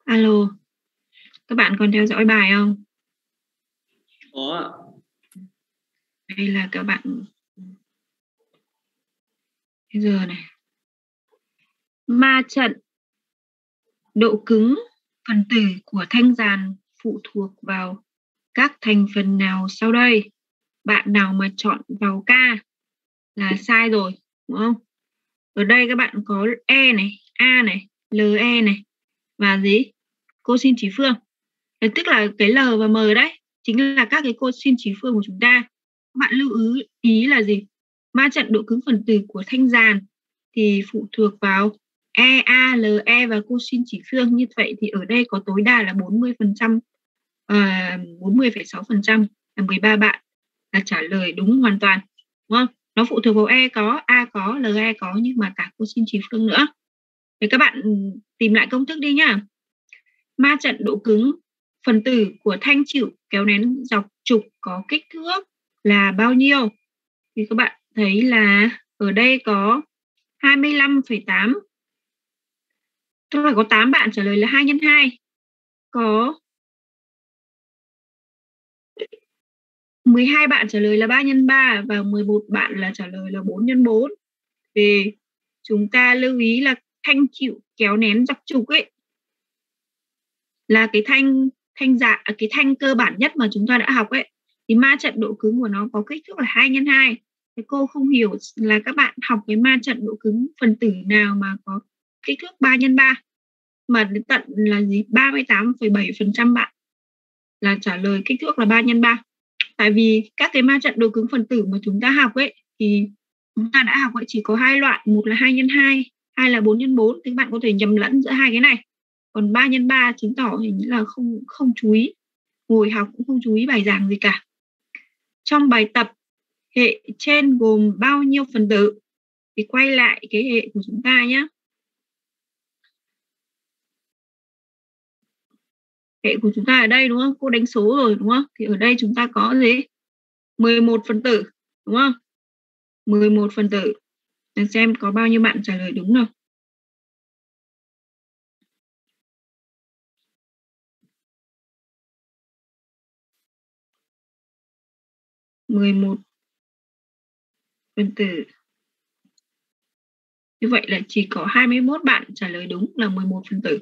Alo, các bạn còn theo dõi bài không? Có ạ. Hay là các bạn bây giờ này. Ma trận độ cứng phần tử của thanh giàn phụ thuộc vào các thành phần nào sau đây? Bạn nào mà chọn vào K là sai rồi, đúng không? Ở đây các bạn có E này, A này, LE này và gì? Cosin chỉ phương. Tức là cái L và M đấy chính là các cái cosin chỉ phương của chúng ta. Các bạn lưu ý là gì? Ma trận độ cứng phần tử của thanh giàn thì phụ thuộc vào E, A, LE và cosin chỉ phương. Như vậy thì ở đây có tối đa là 40%, 40,6% là 13 bạn là trả lời đúng hoàn toàn, đúng không? Nó phụ thuộc vào E có, A có, LE có nhưng mà cả cosin chỉ phương nữa. Thì các bạn tìm lại công thức đi nhá. Ma trận độ cứng phần tử của thanh chịu kéo nén dọc trục có kích thước là bao nhiêu? Thì các bạn thấy là ở đây có 25,8. Tức là có 8 bạn trả lời là 2 x 2. Có 12 bạn trả lời là 3 x 3 và 11 bạn là trả lời là 4 x 4. Thì chúng ta lưu ý là thanh chịu kéo nén dọc trục ấy là cái thanh cơ bản nhất mà chúng ta đã học ấy, thì ma trận độ cứng của nó có kích thước là 2 x 2. Thì cô không hiểu là các bạn học cái ma trận độ cứng phần tử nào mà có kích thước 3 x 3 mà đến tận là gì 38,7% bạn là trả lời kích thước là 3 x 3. Tại vì các cái ma trận độ cứng phần tử mà chúng ta học ấy thì chúng ta đã học ấy chỉ có hai loại, một là 2 x 2, hai là 4 x 4. Thì các bạn có thể nhầm lẫn giữa hai cái này. Còn 3 x 3 chứng tỏ hình như là không chú ý, ngồi học cũng không chú ý bài giảng gì cả. Trong bài tập hệ trên gồm bao nhiêu phần tử? Thì quay lại cái hệ của chúng ta nhé. Hệ của chúng ta ở đây đúng không? Cô đánh số rồi đúng không? Thì ở đây chúng ta có gì? 11 phần tử đúng không? 11 phần tử. Để xem có bao nhiêu bạn trả lời đúng nào. "11 phần tử". Như vậy là chỉ có 21 bạn trả lời đúng là 11 phần tử.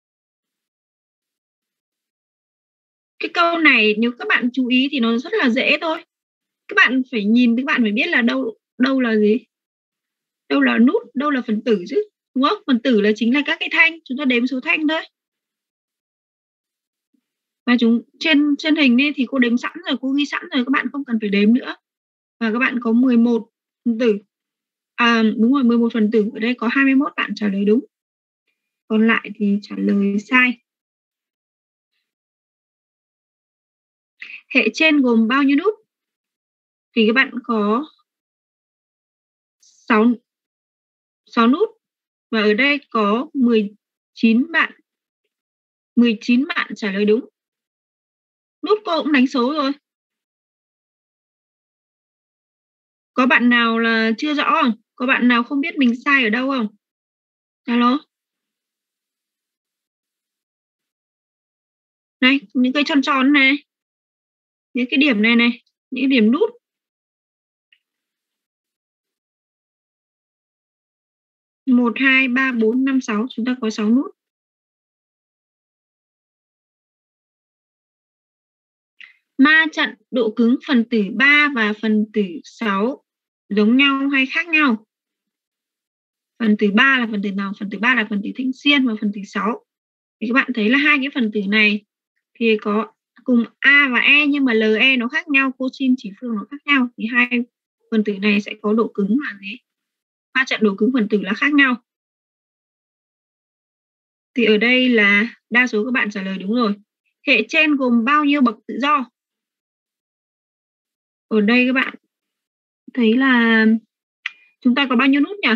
Cái câu này nếu các bạn chú ý thì nó rất là dễ thôi. Các bạn phải nhìn, các bạn phải biết là đâu là gì? Đâu là nút, đâu là phần tử chứ, đúng không? Phần tử là chính là các cái thanh, chúng ta đếm số thanh thôi. Và trên hình đi thì cô đếm sẵn rồi, cô ghi sẵn rồi, các bạn không cần phải đếm nữa. Và các bạn có 11 phần tử. Đúng rồi, 11 phần tử, ở đây có 21 bạn trả lời đúng. Còn lại thì trả lời sai. Hệ trên gồm bao nhiêu nút? Thì các bạn có 6 nút. Và ở đây có 19 bạn trả lời đúng. Nút cô cũng đánh số rồi. Có bạn nào là chưa rõ không? Có bạn nào không biết mình sai ở đâu không? Alo? Này, những cái tròn tròn này. Những cái điểm này này. Những cái điểm nút. 1, 2, 3, 4, 5, 6. Chúng ta có 6 nút. Ma trận độ cứng phần tử 3 và phần tử 6 giống nhau hay khác nhau? Phần tử 3 là phần tử nào? Phần tử 3 là phần tử thanh xiên và phần tử 6. Thì các bạn thấy là hai cái phần tử này thì có cùng A và E nhưng mà LE nó khác nhau, cosin chỉ phương nó khác nhau. Thì hai phần tử này sẽ có độ cứng là gì? Ma trận độ cứng phần tử là khác nhau. Thì ở đây là đa số các bạn trả lời đúng rồi. Hệ trên gồm bao nhiêu bậc tự do? Ở đây các bạn thấy là chúng ta có bao nhiêu nút nhỉ?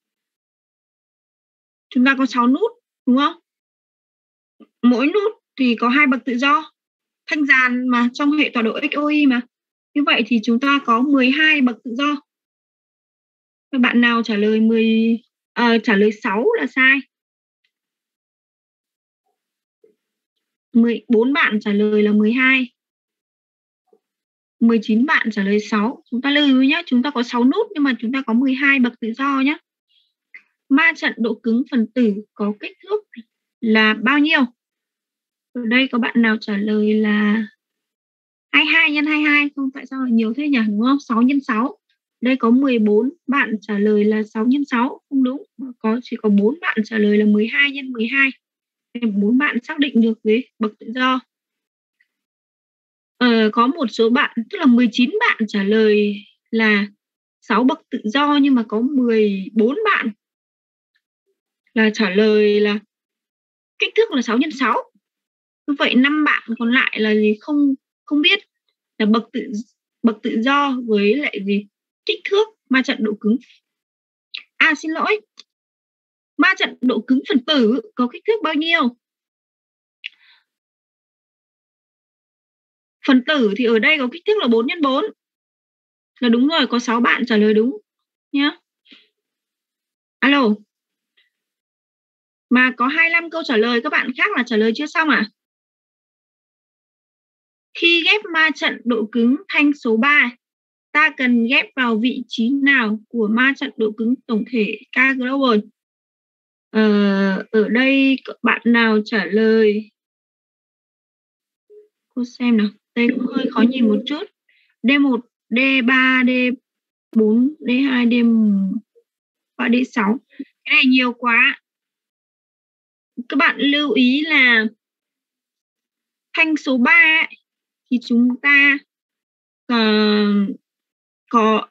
Chúng ta có 6 nút, đúng không? Mỗi nút thì có 2 bậc tự do. Thanh giàn mà trong hệ tọa độ XOI mà. Như vậy thì chúng ta có 12 bậc tự do. Các bạn nào trả lời trả lời 6 là sai. 14 bạn trả lời là 12. 19 bạn trả lời 6. Chúng ta lưu ý nhé, chúng ta có 6 nút nhưng mà chúng ta có 12 bậc tự do nhé. Ma trận độ cứng phần tử có kích thước là bao nhiêu? Ở đây có bạn nào trả lời là 22 nhân 22, không tại sao lại nhiều thế nhỉ, đúng không? 6 nhân 6. Đây có 14 bạn trả lời là 6 nhân 6, không đúng. Chỉ có 4 bạn trả lời là 12 nhân 12. 4 bạn xác định được cái bậc tự do. Có một số bạn, tức là 19 bạn trả lời là 6 bậc tự do, nhưng mà có 14 bạn là trả lời là kích thước là 6 nhân 6. Như vậy 5 bạn còn lại là gì, không biết là bậc tự do với lại gì kích thước ma trận độ cứng. Xin lỗi, ma trận độ cứng phần tử có kích thước bao nhiêu? Phần tử thì ở đây có kích thước là 4 x 4. Là đúng rồi, có 6 bạn trả lời đúng nhá. Alo. Mà có 25 câu trả lời, các bạn khác là trả lời chưa xong à? Khi ghép ma trận độ cứng thanh số 3, ta cần ghép vào vị trí nào của ma trận độ cứng tổng thể K global? Ở đây các bạn nào trả lời? Cô xem nào, đây cũng hơi khó nhìn một chút. D1, D3, D4, D2, D3, D6. Cái này nhiều quá. Các bạn lưu ý là thanh số 3 ấy, thì chúng ta có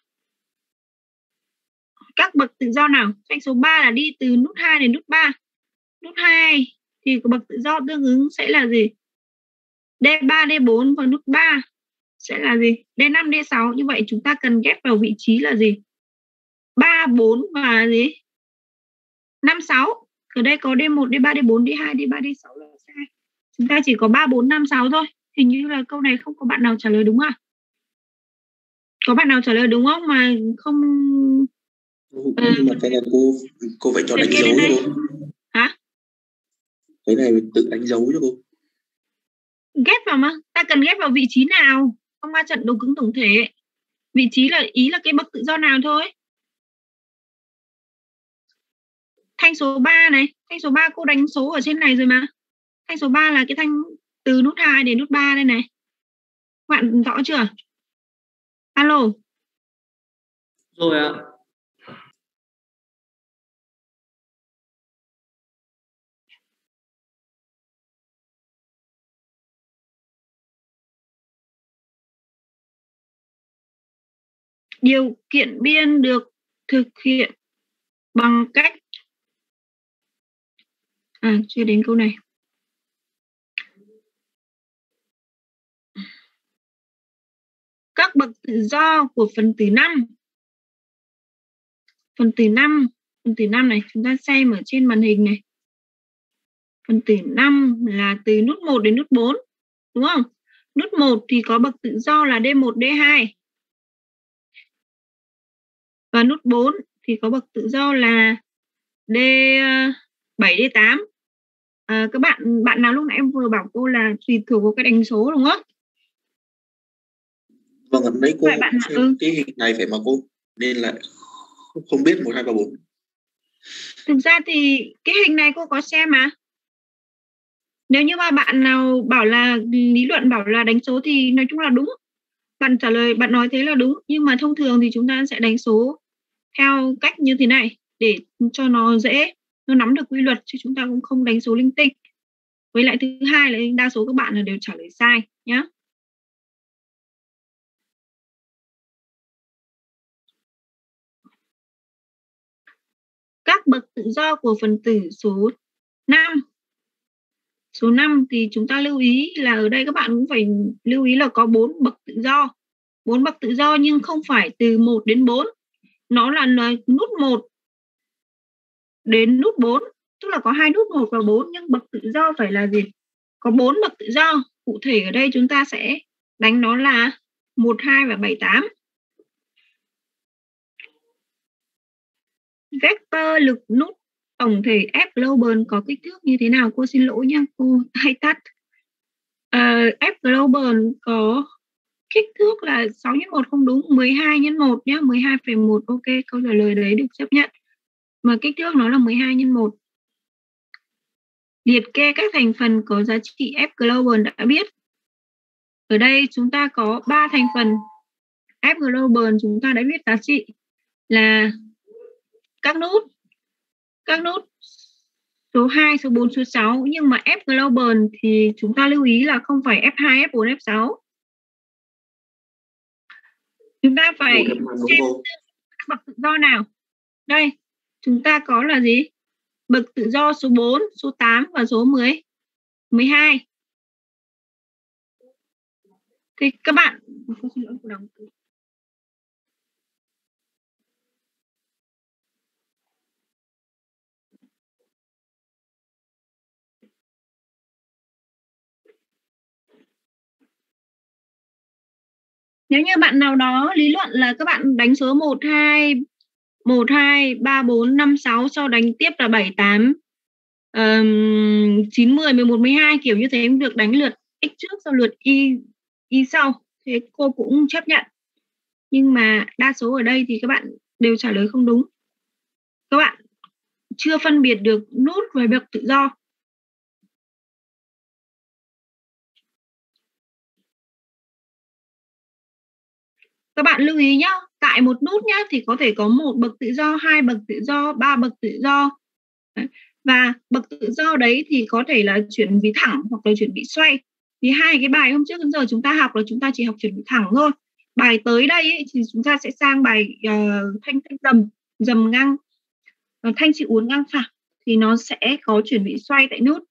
các bậc tự do nào? Thanh số 3 là đi từ nút 2 đến nút 3. Nút 2 thì bậc tự do tương ứng sẽ là gì? D3, D4, và nút 3 sẽ là gì? D5, D6. Như vậy chúng ta cần ghép vào vị trí là gì? 3, 4 và gì? 5, 6. Ở đây có D1, D3, D4, D2, D3, D6 là sai. Chúng ta chỉ có 3, 4, 5, 6 thôi. Hình như là câu này không có bạn nào trả lời đúng à? Có bạn nào trả lời đúng không mà không? Nhưng mà cái này cô phải cho đánh dấu cho cô. Hả? Cái này tự đánh dấu cho cô. Ghép vào mà, ta cần ghép vào vị trí nào trong ma trận độ cứng tổng thể? Vị trí là ý là cái bậc tự do nào thôi. Thanh số 3 này, thanh số 3 cô đánh số ở trên này rồi mà. Thanh số 3 là cái thanh từ nút 2 đến nút 3 đây này. Bạn rõ chưa? Alo. Rồi ạ. Điều kiện biên được thực hiện bằng cách chưa đến câu này. Các bậc tự do của phần tử 5. Phần tử 5 này, chúng ta xem ở trên màn hình này. Phần tử 5 là từ nút 1 đến nút 4, đúng không? Nút 1 thì có bậc tự do là D1, D2. Và nút 4 thì có bậc tự do là D7, D8. Các bạn nào lúc nãy em vừa bảo cô là tùy thuộc vào cái đánh số đúng không? Vâng, đấy cô xem cái hình này phải mà cô nên là không biết 1, 2, 3, 4. Thực ra thì cái hình này cô có xem mà. Nếu như mà bạn nào bảo là lý luận bảo là đánh số thì nói chung là đúng. Bạn trả lời, bạn nói thế là đúng. Nhưng mà thông thường thì chúng ta sẽ đánh số theo cách như thế này để cho nó dễ, nó nắm được quy luật, chứ chúng ta cũng không đánh số linh tinh. Với lại thứ hai là đa số các bạn là đều trả lời sai nhá. Các bậc tự do của phần tử số 5. Số 5 thì chúng ta lưu ý là ở đây các bạn cũng phải lưu ý là có 4 bậc tự do. 4 bậc tự do nhưng không phải từ 1 đến 4. Nó là nút 1 đến nút 4, tức là có 2 nút 1 và 4, nhưng bậc tự do phải là gì? Có 4 bậc tự do. Cụ thể ở đây chúng ta sẽ đánh nó là 1, 2 và 7, 8. Vector lực nút tổng thể F global có kích thước như thế nào? Cô xin lỗi nha, cô hay tắt. F global có kích thước là 6x1 không đúng, 12x1 nhé, 12,1. Ok, câu trả lời đấy được chấp nhận. Mà kích thước nó là 12x1. Liệt kê các thành phần có giá trị F global đã biết. Ở đây chúng ta có 3 thành phần F global, chúng ta đã biết giá trị là các nút số 2, số 4, số 6. Nhưng mà F global thì chúng ta lưu ý là không phải F2, F4, F6. Chúng ta phải xem bậc tự do nào. Đây, chúng ta có là gì? Bậc tự do số 4, số 8 và số 12. Thì các bạn nếu như bạn nào đó lý luận là các bạn đánh số 1, 2, 3, 4, 5, 6, sau đánh tiếp là 7, 8, 9, 10, 11, 12 kiểu như thế được, đánh lượt x trước sau lượt y sau, thế cô cũng chấp nhận. Nhưng mà đa số ở đây thì các bạn đều trả lời không đúng. Các bạn chưa phân biệt được nút và bậc tự do. Các bạn lưu ý nhá, tại một nút nhá thì có thể có 1 bậc tự do, 2 bậc tự do, 3 bậc tự do. Và bậc tự do đấy thì có thể là chuyển vị thẳng hoặc là chuyển vị xoay. Thì hai cái bài hôm trước đến giờ chúng ta học là chúng ta chỉ học chuyển vị thẳng thôi. Bài tới đây ấy, thì chúng ta sẽ sang bài thanh dầm ngang, thanh chịu uốn ngang phẳng thì nó sẽ có chuyển vị xoay tại nút.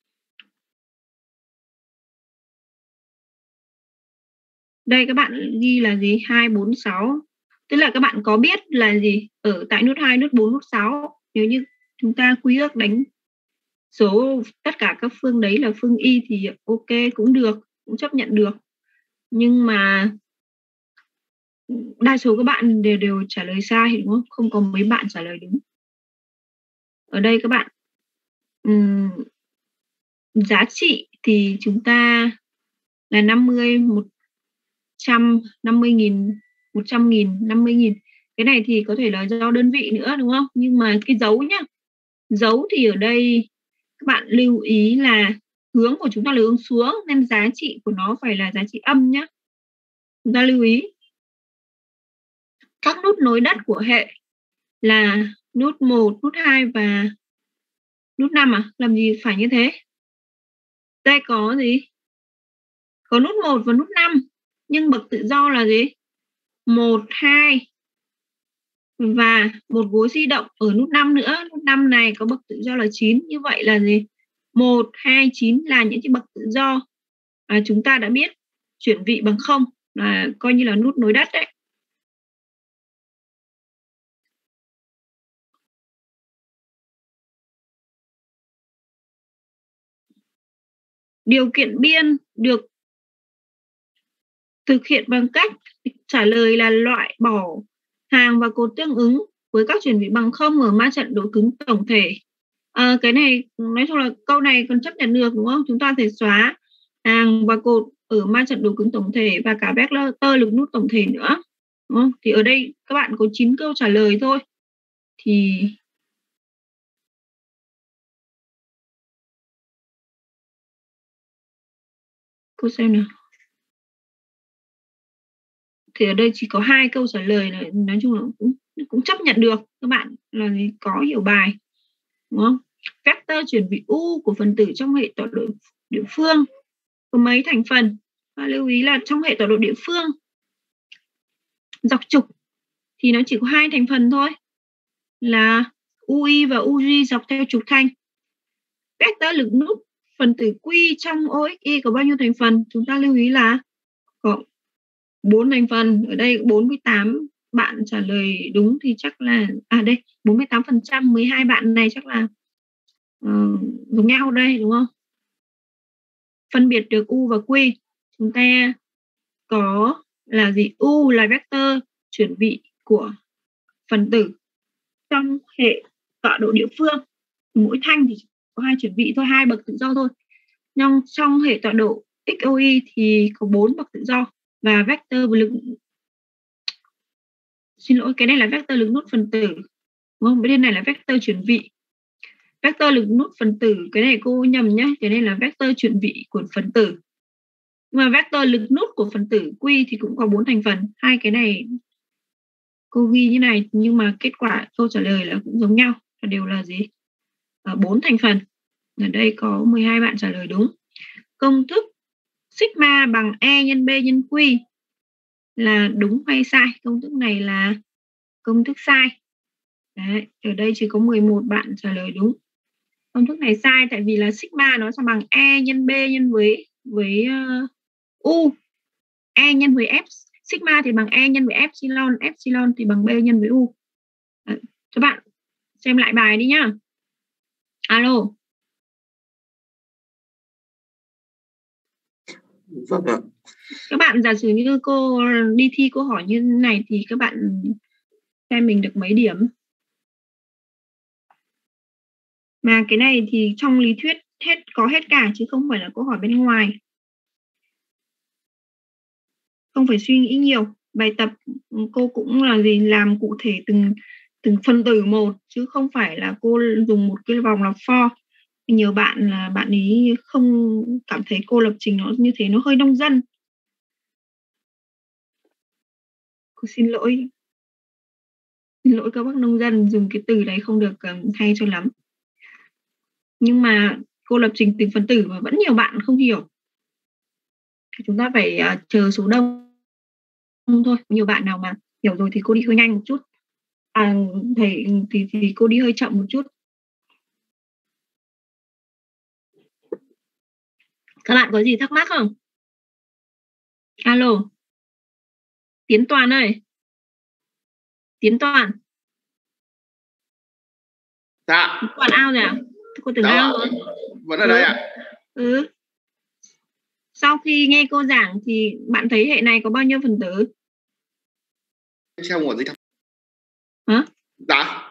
Đây các bạn ghi là gì? 2, 4, 6. Tức là các bạn có biết là gì? Ở tại nút 2, nút 4, nút 6. Nếu như chúng ta quy ước đánh số tất cả các phương đấy là phương y thì ok, cũng được, cũng chấp nhận được. Nhưng mà đa số các bạn đều trả lời sai đúng không? Không có mấy bạn trả lời đúng. Ở đây các bạn giá trị thì chúng ta là 50, 100, 50.000, 100.000, 50.000. Cái này thì có thể là do đơn vị nữa đúng không? Nhưng mà cái dấu nhá. Dấu thì ở đây các bạn lưu ý là hướng của chúng ta là hướng xuống nên giá trị của nó phải là giá trị âm nhá. Chúng ta lưu ý. Các nút nối đất của hệ là nút 1, nút 2 và nút 5 à? Làm gì phải như thế? Đây có gì? Có nút 1 và nút 5. Nhưng bậc tự do là gì? 1, 2 và một gối di động ở nút 5 nữa. Nút 5 này có bậc tự do là 9. Như vậy là gì? 1, 2, 9 là những cái bậc tự do. Chúng ta đã biết chuyển vị bằng 0 là coi như là nút nối đất đấy. Điều kiện biên được thực hiện bằng cách trả lời là loại bỏ hàng và cột tương ứng với các chuyển vị bằng 0 ở ma trận độ cứng tổng thể. Cái này nói chung là câu này còn chấp nhận được đúng không? Chúng ta thể xóa hàng và cột ở ma trận độ cứng tổng thể và cả vector lực nút tổng thể nữa. Đúng không? Thì ở đây các bạn có 9 câu trả lời thôi. Thì cô xem nào. Thì ở đây chỉ có 2 câu trả lời này, nói chung là cũng chấp nhận được. Các bạn là có hiểu bài đúng không? Vector chuyển vị u của phần tử trong hệ tọa độ địa phương có mấy thành phần? Và lưu ý là trong hệ tọa độ địa phương dọc trục thì nó chỉ có 2 thành phần thôi, là UI và UG dọc theo trục thanh. Vector lực nút phần tử Q trong OXY có bao nhiêu thành phần? Chúng ta lưu ý là có 4 thành phần. Ở đây 48 bạn trả lời đúng thì chắc là đây 48%, 12 bạn này chắc là giống nhau đây đúng không? Phân biệt được U và Q, chúng ta có là gì? U là vector chuyển vị của phần tử trong hệ tọa độ địa phương. Mỗi thanh thì có 2 chuyển vị thôi, 2 bậc tự do thôi. Nhưng trong hệ tọa độ XOY thì có 4 bậc tự do và vector lực, xin lỗi, cái này là vector lực nút phần tử, đúng không? Bên này là vector chuyển vị. Vector lực nút phần tử, cái này cô nhầm nhé, cái này là vector chuyển vị của phần tử. Nhưng mà vector lực nút của phần tử Q thì cũng có 4 thành phần. Hai cái này cô ghi như này, nhưng mà kết quả câu trả lời là cũng giống nhau, đều là gì? 4 thành phần. Ở đây có 12 bạn trả lời đúng. Công thức sigma bằng E nhân B nhân Q là đúng hay sai? Công thức này là công thức sai. Đấy, ở đây chỉ có 11 bạn trả lời đúng. Công thức này sai tại vì là sigma nó sẽ bằng E nhân B nhân với U. E nhân với F. Sigma thì bằng E nhân với epsilon. Epsilon thì bằng B nhân với U. Đấy, các bạn xem lại bài đi nhá. Alo. Vâng ạ. Các bạn giả sử như cô đi thi câu hỏi như này thì các bạn xem mình được mấy điểm. Mà cái này thì trong lý thuyết có hết cả chứ không phải là câu hỏi bên ngoài. Không phải suy nghĩ nhiều. Bài tập cô cũng là gì, làm cụ thể từng phân tử một chứ không phải là cô dùng một cái vòng lặp for. Nhiều bạn là bạn ấy không cảm thấy cô lập trình nó như thế nó hơi nông dân. Cô xin lỗi các bác nông dân, dùng cái từ đấy không được hay cho lắm. Nhưng mà cô lập trình từng phần tử mà vẫn nhiều bạn không hiểu. Chúng ta phải chờ số đông thôi. Nhiều bạn nào mà hiểu rồi thì cô đi hơi nhanh một chút. Thì cô đi hơi chậm một chút. Các bạn có gì thắc mắc không? Alo. Tiến Toàn ơi. Tiến Toàn. Dạ. Tiến Toàn out rồi à? Cô tưởng out rồi. Vẫn ở đây ạ. Sau khi nghe cô giảng thì bạn thấy hệ này có bao nhiêu phần tử? Xem một gì hả? Dạ.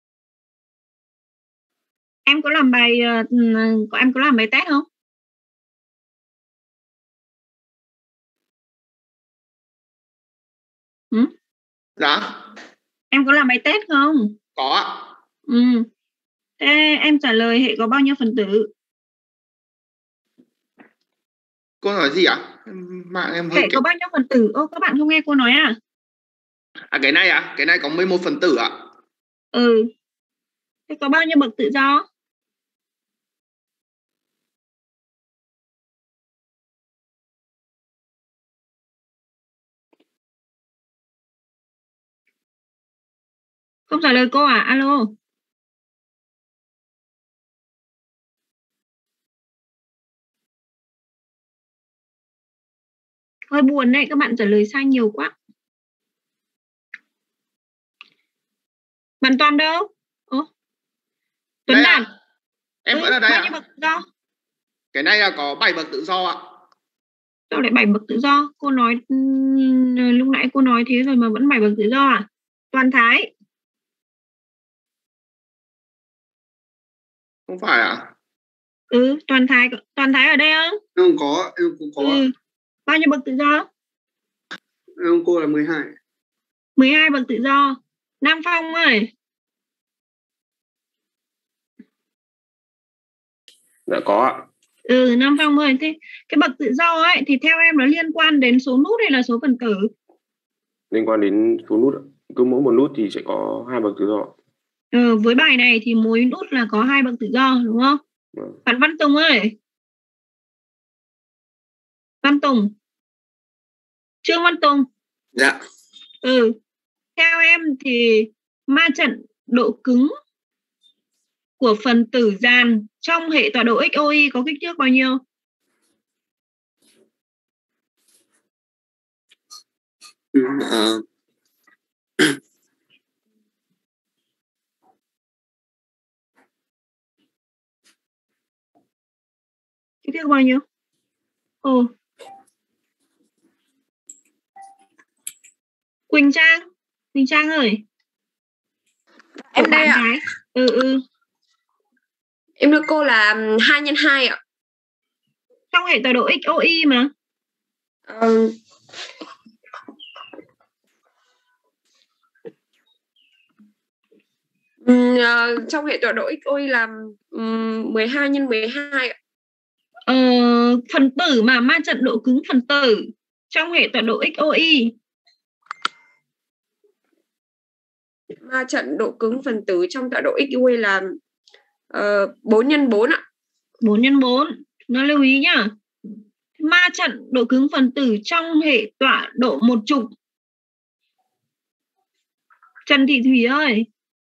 Em có làm bài test không? Dạ. Em có làm bài test không? Có ạ. Thế em trả lời hệ có bao nhiêu phần tử? Cô nói gì ạ? Mạng em hơi Hệ có bao nhiêu phần tử? Các bạn không nghe cô nói à? Cái này ạ? Cái này có 11 phần tử ạ. Thế có bao nhiêu bậc tự do? Không trả lời cô à? Alo. Hơi buồn đấy, các bạn trả lời sai nhiều quá. Bạn Toàn đâu? Tuấn Đạt. Em vẫn ở đây bao nhiêu bậc tự do? Cái này là có 7 bậc tự do ạ. Sao lại 7 bậc tự do? Cô nói lúc nãy cô nói thế rồi mà vẫn 7 bậc tự do à? Toàn Thái. Không phải ạ? Toàn Thái ở đây không? Em có. Bao nhiêu bậc tự do? Em cô là 12. 12 bậc tự do. Nam Phong ơi. Dạ có ạ. Nam Phong ơi, thế cái bậc tự do ấy thì theo em nó liên quan đến số nút hay là số phần tử? Liên quan đến số nút. Cứ mỗi một nút thì sẽ có 2 bậc tự do. Với bài này thì mỗi nút là có 2 bậc tự do đúng không? Bạn Văn Tùng ơi. Văn Tùng. Trương Văn Tùng. Dạ. Theo em thì ma trận độ cứng của phần tử dàn trong hệ tọa độ XOY có kích thước bao nhiêu? Kích thước bao nhiêu? Quỳnh Trang ơi. Em đây ạ. Em thưa cô là 2 x 2 ạ. Trong hệ tọa độ XOY mà. Trong hệ tọa độ XOY là 12 x 12 ạ. Phần tử mà ma trận độ cứng phần tử trong hệ tọa độ XOY. Ma trận độ cứng phần tử trong tọa độ XOY là 4 x 4 ạ. 4 x 4. Nó lưu ý nhá. Ma trận độ cứng phần tử trong hệ tọa độ một trục. Trần Thị Thủy ơi.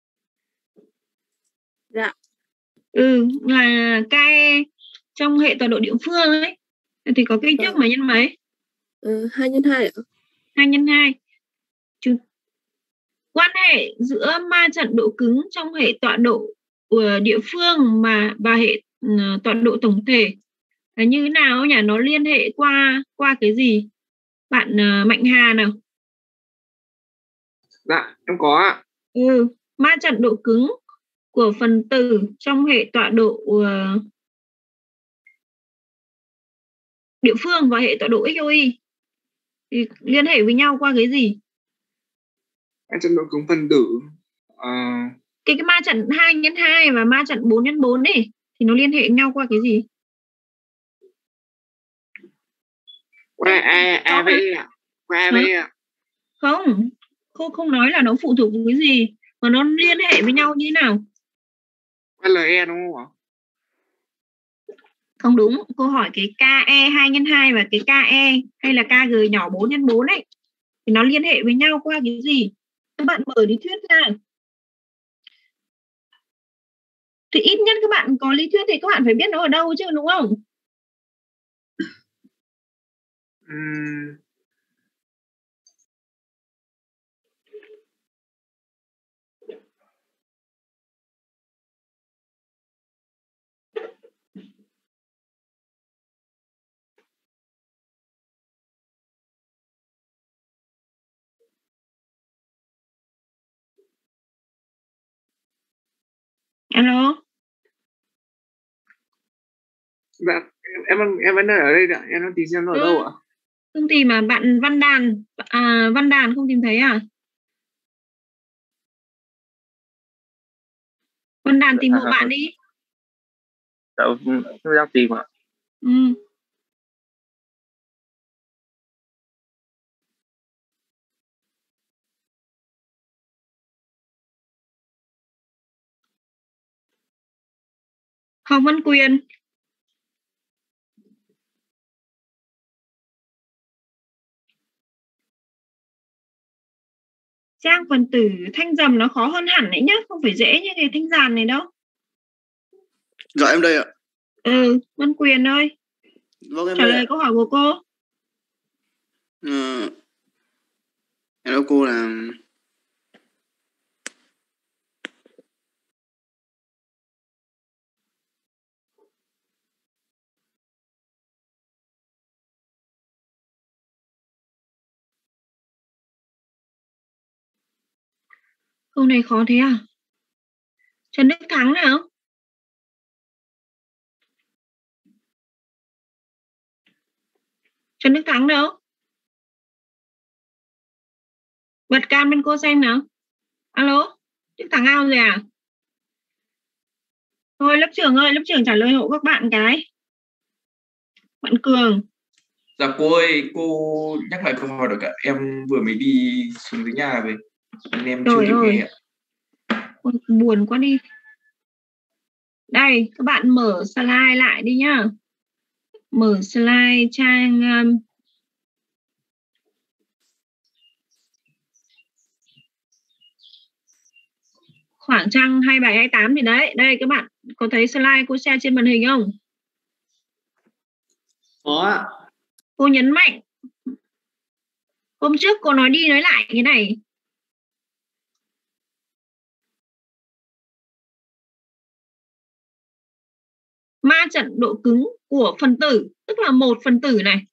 Dạ. Là KE trong hệ tọa độ địa phương ấy thì có kích thước mấy nhân mấy? 2 x 2 ạ. 2 x 2. Quan hệ giữa ma trận độ cứng trong hệ tọa độ của địa phương và hệ tọa độ tổng thể là như thế nào nhỉ? Nó liên hệ qua cái gì? Bạn Mạnh Hà nào. Dạ, em có ạ. Ma trận độ cứng của phần tử trong hệ tọa độ địa phương và hệ tọa độ XOY thì liên hệ với nhau qua cái gì? Ma trận độ cứng phần tử. Cái ma trận 2 x 2 và ma trận 4 x 4 ấy thì nó liên hệ nhau qua cái gì? Qua AV ạ. Qua AV ạ. Không, cô không nói là nó phụ thuộc vào cái gì mà nó liên hệ với nhau như thế nào? Qua LE đúng không ạ? Không đúng, cô hỏi cái KE 2 x 2 và cái KE hay là KG nhỏ 4 x 4 ấy thì nó liên hệ với nhau qua cái gì? Các bạn mở lý thuyết ra. Thì ít nhất các bạn có lý thuyết thì các bạn phải biết nó ở đâu chứ, đúng không? Alo. Dạ, em vẫn ở đây ạ. Em đang tìm xem nó ở đâu ạ? Không tìm mà bạn Văn Đàn không tìm thấy à? Văn Đàn tìm hộ bạn đi. Dạ, em đang tìm ạ. Hồng Văn Quyền. Trang phần tử thanh dầm nó khó hơn hẳn đấy nhá, không phải dễ như cái thanh dàn này đâu. Dạ em đây ạ. Văn Quyền ơi. Vâng, em trả lời câu hỏi của cô. Hello cô là câu này khó thế à? Trần Đức Thắng nào? Trần Đức Thắng đâu? Bật cam bên cô xem nào. Alo, Đức Thắng ao rồi à? Thôi lớp trưởng ơi, lớp trưởng trả lời hộ các bạn cái. Bạn Cường. Dạ cô ơi, cô nhắc lại câu hỏi được ạ. Em vừa mới đi xuống dưới nhà về nên em chưa kịp nghe ạ. Ôi, buồn quá đi. Đây, các bạn mở slide lại đi nhá. Mở slide trang khoảng trang 27, 28 thì đấy. Đây các bạn có thấy slide cô share trên màn hình không? Có ạ. Cô nhấn mạnh. Hôm trước cô nói đi nói lại cái này. Ma trận độ cứng của phần tử, tức là một phần tử này.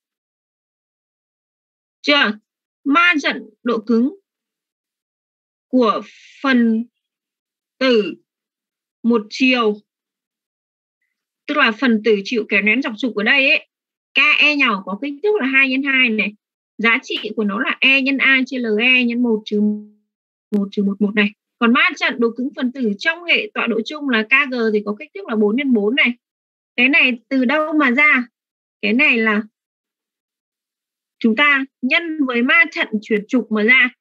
Chưa? Ma trận độ cứng của phần tử một chiều, tức là phần tử chịu kéo nén dọc trục ở đây ấy, KE nhỏ có kích thước là 2 x 2 này. Giá trị của nó là E nhân A chia LE nhân 1 trừ 1 này. Còn ma trận độ cứng phần tử trong hệ tọa độ chung là KG thì có kích thước là 4 x 4 này. Cái này từ đâu mà ra? Cái này là chúng ta nhân với ma trận chuyển trục mà ra.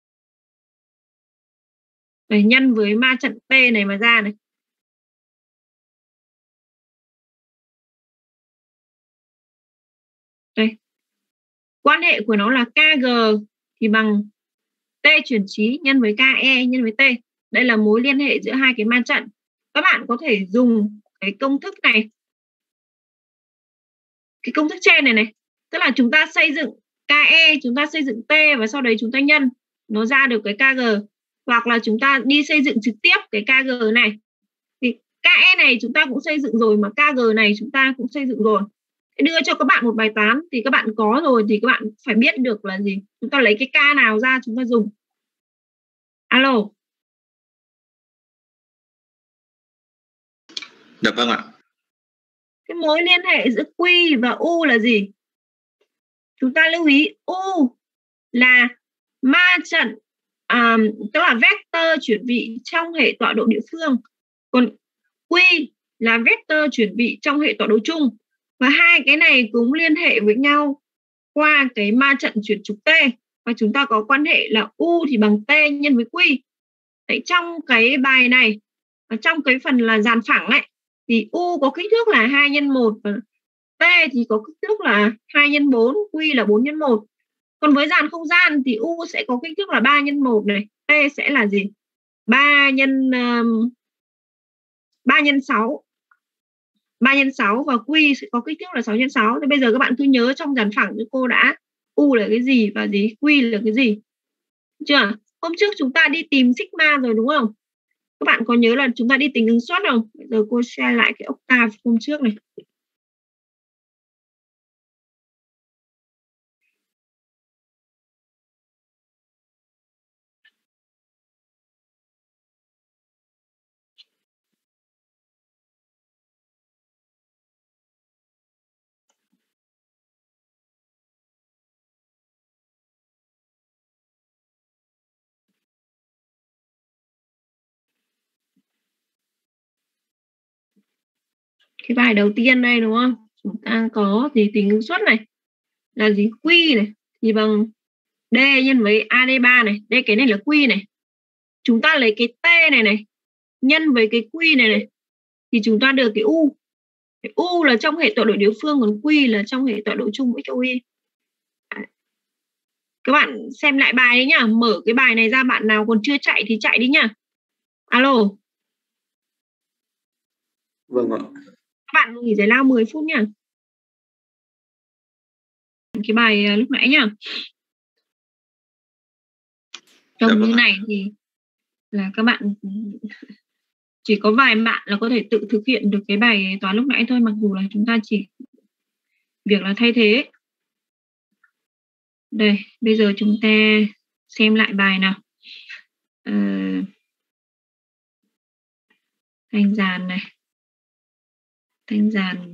Đây, nhân với ma trận T này mà ra này. Đây. Quan hệ của nó là KG thì bằng T chuyển trí nhân với KE nhân với T. Đây là mối liên hệ giữa hai cái ma trận. Các bạn có thể dùng cái công thức này. Cái công thức trên này. Tức là chúng ta xây dựng KE, chúng ta xây dựng T và sau đấy chúng ta nhân. Nó ra được cái KG. Hoặc là chúng ta đi xây dựng trực tiếp cái KG này. Thì KE này chúng ta cũng xây dựng rồi mà KG này chúng ta cũng xây dựng rồi. Đưa cho các bạn một bài toán thì các bạn có rồi thì các bạn phải biết được là gì. Chúng ta lấy cái K nào ra chúng ta dùng. Alo. Dạ vâng ạ. Cái mối liên hệ giữa Q và U là gì? Chúng ta lưu ý U là ma trận, tức là vector chuyển vị trong hệ tọa độ địa phương. Còn Q là vector chuyển vị trong hệ tọa độ chung. Và hai cái này cũng liên hệ với nhau qua cái ma trận chuyển trục T. Và chúng ta có quan hệ là U thì bằng T nhân với Q. Đấy, trong cái bài này, trong cái phần là dàn phẳng ấy, thì U có kích thước là 2 x 1 và T thì có kích thước là 2 x 4, Q là 4 x 1. Còn với dàn không gian thì U sẽ có kích thước là 3 x 1 này, T sẽ là gì? 3 x 6. 3 x 6 và Q sẽ có kích thước là 6 x 6. Thì bây giờ các bạn cứ nhớ trong dàn phẳng cho cô đã U là cái gì và Q là cái gì. Được chưa? Hôm trước chúng ta đi tìm sigma rồi đúng không? Các bạn có nhớ là chúng ta đi tính ứng suất không? Bây giờ cô share lại cái octave hôm trước này. Cái bài đầu tiên đây đúng không? Chúng ta có gì tính ứng suất này. Là gì? Q này. Thì bằng D nhân với AD3 này. Đây cái này là Q này. Chúng ta lấy cái T này. Nhân với cái Q này. Thì chúng ta được cái U. Cái U là trong hệ tọa độ địa phương. Còn Q là trong hệ tọa độ chung với châu Y. Các bạn xem lại bài đấy nhá. Mở cái bài này ra, bạn nào còn chưa chạy thì chạy đi nhá. Alo. Vâng ạ. Các bạn nghỉ giải lao 10 phút nhá. Cái bài lúc nãy nhá. Trông như này thì là các bạn chỉ có vài bạn là có thể tự thực hiện được cái bài toán lúc nãy thôi, mặc dù là chúng ta chỉ việc là thay thế. Đây, bây giờ chúng ta xem lại bài nào. Thanh dàn này. Thanh dàn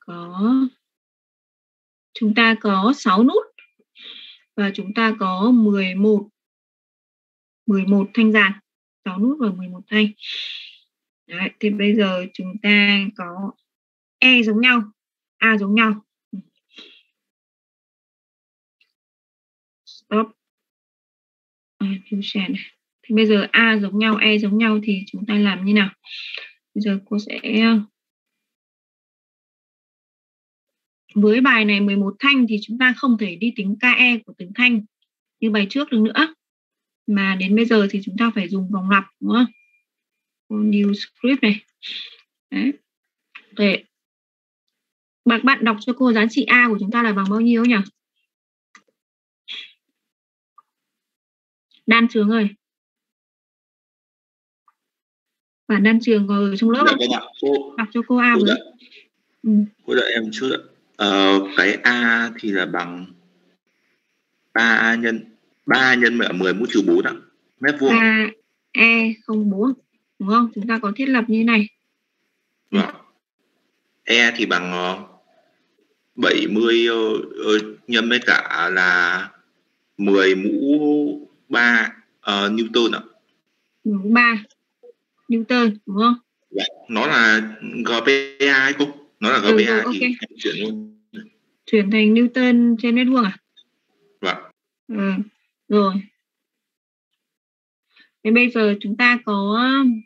chúng ta có 6 nút và chúng ta có 11 thanh dàn, 6 nút và 11 thanh. Đấy, thì bây giờ chúng ta có E giống nhau, A giống nhau. Stop. Này. Thì bây giờ A giống nhau, E giống nhau thì chúng ta làm như nào? Bây giờ cô sẽ với bài này 11 thanh thì chúng ta không thể đi tính KE của từng thanh như bài trước được nữa. Mà đến bây giờ thì chúng ta phải dùng vòng lặp đúng không? New script này. Đấy. Để bạn đọc cho cô giá trị A của chúng ta là bằng bao nhiêu nhỉ? Đan Trường ơi. Bạn Đan Trường có ở trong lớp không? Đọc cho cô A với. Cô đợi em chút ạ. Cái A thì là bằng 3 nhân 10 mũ trừ 4 ạ. Mét vuông. E04 đúng không? Chúng ta có thiết lập như thế này. Vâng. E thì bằng 70 nhân với cả là 10 mũ 3 Newton ạ. Mũ 3 Newton đúng không? Nó là GPa ấy cô? Nó là rồi, GPa ok. thì em chuyển luôn. Chuyển thành Newton trên mét vuông à? Vâng. Rồi. Thế bây giờ chúng ta có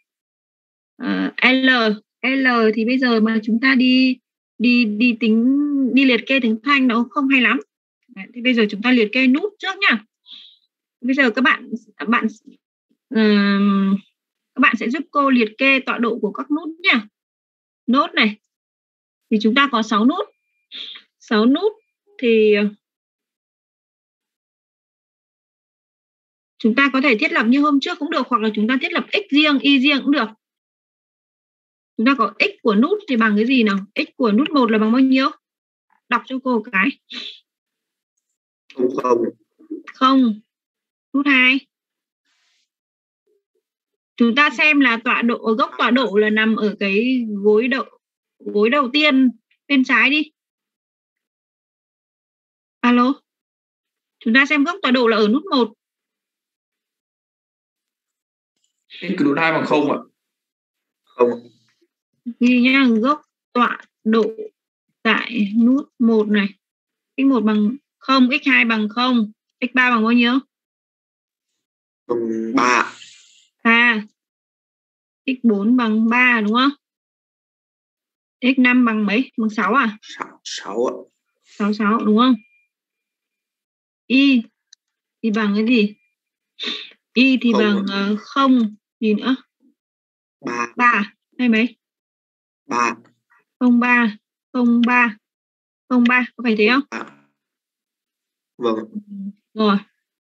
L thì bây giờ mà chúng ta đi liệt kê từng thanh nó không hay lắm. Đấy, thì bây giờ chúng ta liệt kê nút trước nhá. Bây giờ các bạn sẽ giúp cô liệt kê tọa độ của các nút nhá. Nốt này thì chúng ta có 6 nút. 6 nút thì chúng ta có thể thiết lập như hôm trước cũng được, hoặc là chúng ta thiết lập x riêng, y riêng cũng được. Chúng ta có x của nút thì bằng cái gì nào? X của nút 1 là bằng bao nhiêu? Đọc cho cô cái. 0. Nút 2. Chúng ta xem là gốc tọa độ là nằm ở cái gối đầu tiên bên trái đi. Alo. Chúng ta xem gốc tọa độ là ở nút 1. Cái nút 2 bằng 0 ạ. Không. Ghi nhá, gốc tọa độ tại nút 1 này. X1 bằng 0, x2 bằng 0, x3 bằng bao nhiêu? 3. X4 bằng 3 đúng không? X5 bằng mấy? Bằng 6 à? 6 ạ. 66 đúng không? Y thì bằng cái gì? Y thì Không bằng 0 gì nữa? 3 hay mấy? 3. 03 có phải thế không? Vâng. Rồi.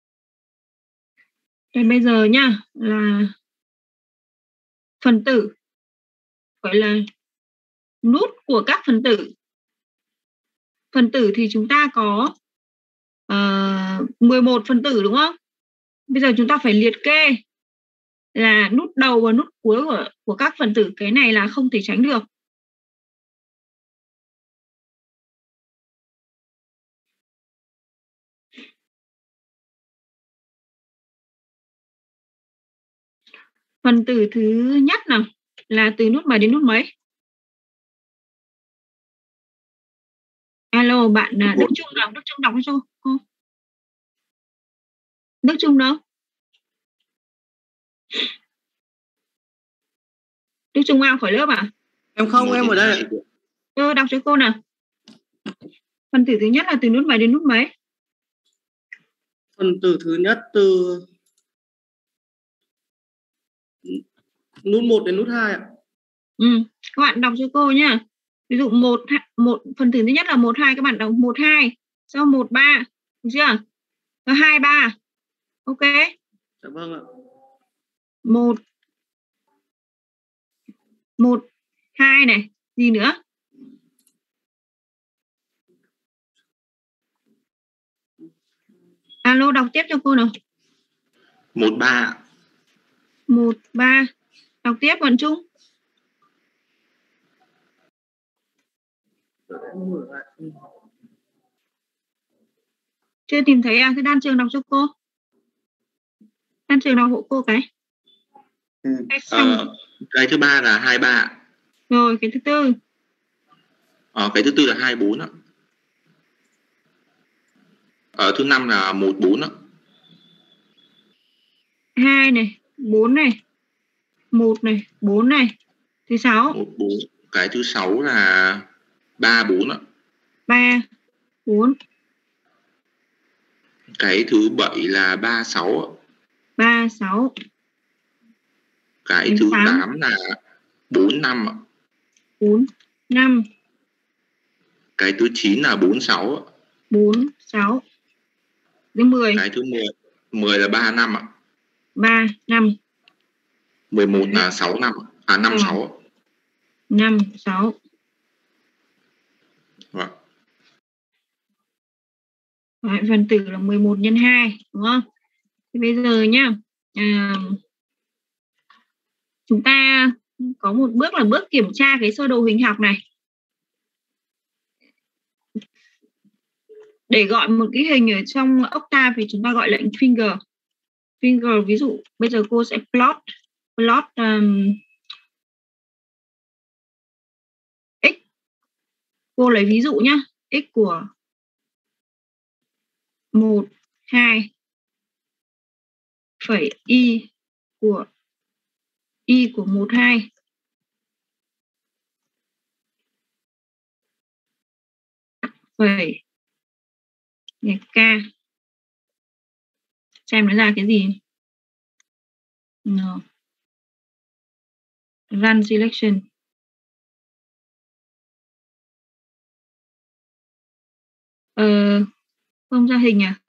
Thế bây giờ nhá là phần tử, gọi là nút của các phần tử. Phần tử thì chúng ta có 11 phần tử đúng không? Bây giờ chúng ta phải liệt kê là nút đầu và nút cuối của các phần tử. Cái này là không thể tránh được. Phần tử thứ nhất nào là từ nút mấy đến nút mấy? Alo bạn Đức Trung nào? Đức Trung đọc cho cô. Đức Trung đâu? Đức Trung out khỏi lớp à? Em không, em ở đây. Đọc cho cô nào. Phần tử thứ nhất là từ nút mấy đến nút mấy? Phần tử thứ nhất từ nút 1 đến nút 2 ạ. Các bạn đọc cho cô nhá. Ví dụ phần tử thứ nhất là 1, 2, các bạn đọc 1, 2, sau 1, 3, được chưa? Có 2, 3. Ok. Dạ vâng ạ. 1, 2 này, gì nữa? Alo, đọc tiếp cho cô nào. 1, 3. 1, 3. Đọc tiếp Vận Trung. Chưa tìm thấy à? Thế Đan Trường đọc cho cô. Đan Trường đọc hộ cô cái. Cái thứ ba là 23. Rồi, cái thứ tư. Cái thứ tư là 24 ạ. Thứ năm là 14 ạ. 2 này, 4 này, 1 này, 4 này. Thứ 6. 14. Cái thứ 6 là 34 ạ. 3, 4. Cái thứ 7 là 36 ạ. 36. Cái thứ 8 là 45 ạ. 4, 5. Cái thứ 9 là 46 ạ. 46. Thứ 10. Cái thứ 10 là 35 ạ. 3, 5. 11 là 6 năm ạ. 5, 6 ạ. 5, 6. Vâng. Đấy, phần tử là 11 nhân 2, đúng không? Thì bây giờ nhá, chúng ta có một bước là bước kiểm tra cái sơ đồ hình học này. để gọi một cái hình ở trong Octave thì chúng ta gọi lệnh finger. Finger ví dụ bây giờ cô sẽ plot x. Cô lấy ví dụ nhá, x của 1, 2 phẩy y của 1, 2 phẩy k, xem nó ra cái gì. No. Run selection. Không ra hình à?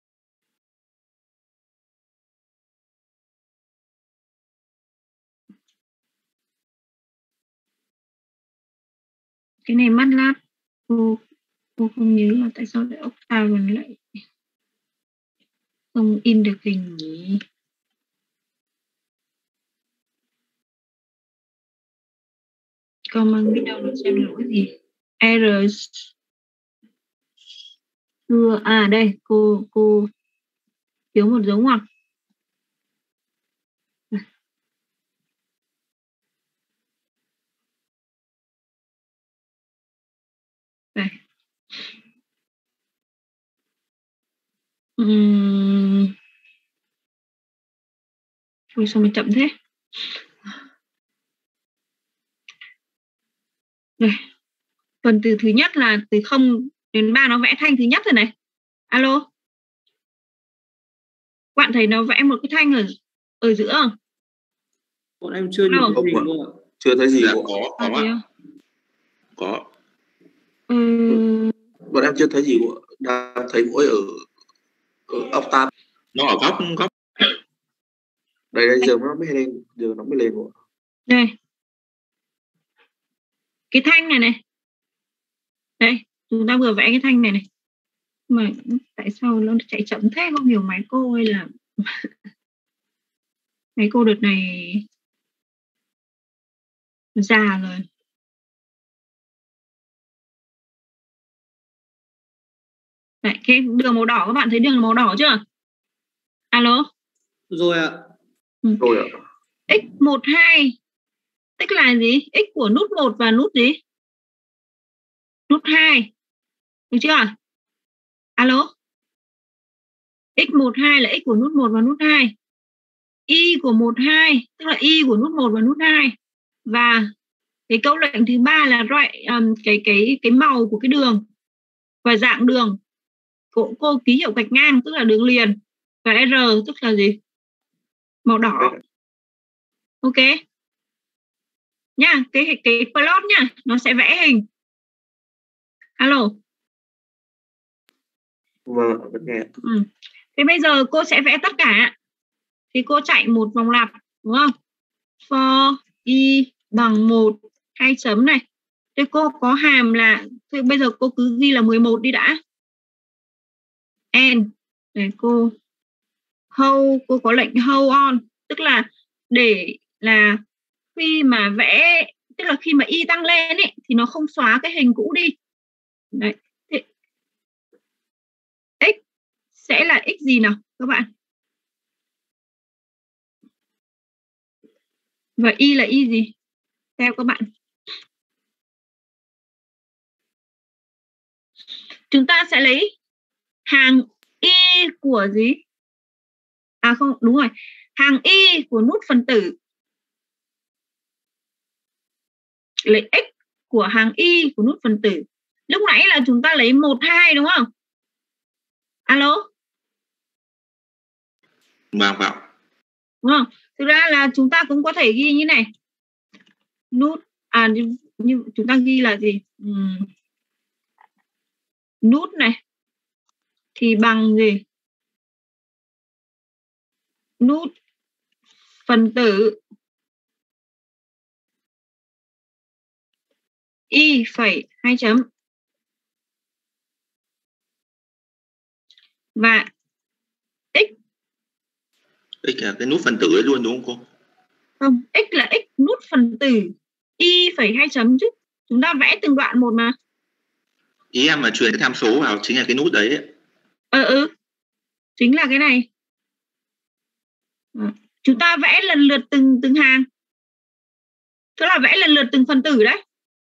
Cái này MATLAB cô không nhớ là tại sao lại Octave lại không in được hình nhỉ? Command Windows nó xem lỗi gì? Errors. Đây cô thiếu một dấu ngoặc. Đây. Ôi sao mà chậm thế? Đây. Phần từ thứ nhất là từ 0 đến 3 nó vẽ thanh thứ nhất rồi này. Alo. Bạn thấy nó vẽ một cái thanh ở giữa không? Bọn em chưa nhìn thấy hình luôn ạ. Chưa thấy gì. Có ạ. Có. Bọn em chưa thấy gì, đang thấy mỗi ở Octave. Nó ở góc. Đây giờ nó mới lên, Đây. Cái thanh này. Đây, chúng ta vừa vẽ cái thanh này. Mà tại sao nó chạy chậm thế, không hiểu máy cô hay là máy cô đợt này già rồi. Đấy, cái đường màu đỏ, các bạn thấy đường màu đỏ chưa? Alo? Rồi ạ. Rồi ạ. X12 tức là gì? X của nút 1 và nút gì? Nút 2. Được chưa? Alo? X12 là X của nút 1 và nút 2. Y của 12 tức là Y của nút 1 và nút 2. Và cái câu lệnh thứ 3 là cái màu của cái đường và dạng đường. Cô ký hiệu gạch ngang tức là đường liền. Và R tức là gì? Màu đỏ. Ok. Nha, cái plot nha, nó sẽ vẽ hình. Alo. Vâng, vẫn nghe. Thế bây giờ cô sẽ vẽ tất cả. Thì cô chạy một vòng lặp, đúng không? For y bằng 1, 2 chấm này. Thế cô có hàm là, thế bây giờ cô cứ ghi là 11 đi đã. And để cô có lệnh hold on, tức là để là khi mà vẽ, tức là khi mà y tăng lên ấy, thì nó không xóa cái hình cũ đi. Đấy. Thế x sẽ là x gì nào các bạn? Và y là y gì? Theo các bạn. Chúng ta sẽ lấy hàng y của gì? À không, đúng rồi. Hàng y của nút phần tử. Lấy x của hàng y của nút phần tử. Lúc nãy là chúng ta lấy 1, 2 đúng không? Alo? Vâng. Đúng không? Thực ra là chúng ta cũng có thể ghi như này. Nút, như chúng ta ghi là gì? Nút này thì bằng gì? Nút phần tử y phẩy 2 chấm và x là cái nút phần tử ấy luôn đúng không cô? Không, x là x nút phần tử y phẩy 2 chấm chứ. Chúng ta vẽ từng đoạn một mà. Ý em là truyền cái tham số vào chính là cái nút đấy ấy. Chính là cái này. Chúng ta vẽ lần lượt từng hàng, tức là vẽ lần lượt từng phần tử đấy.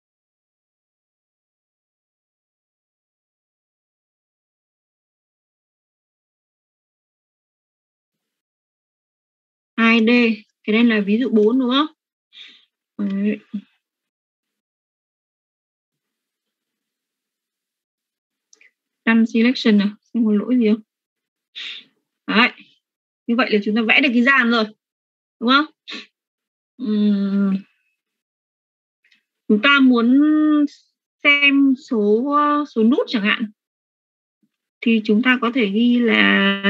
ID, cái này là ví dụ 4 đúng không? Đấy. Done selection nào, xem có lỗi gì không? Đấy. Như vậy là chúng ta vẽ được cái dàn rồi, đúng không? Chúng ta muốn xem số nút chẳng hạn, thì chúng ta có thể ghi là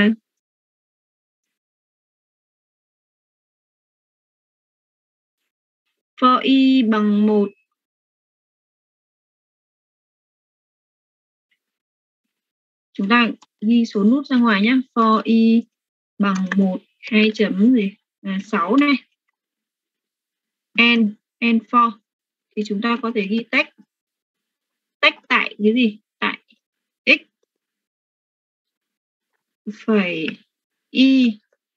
for i bằng 1 chúng ta ghi số nút ra ngoài nhé. For i bằng 1 2 chấm gì là 6 này, and for thì chúng ta có thể ghi text tại cái gì, tại x phẩy y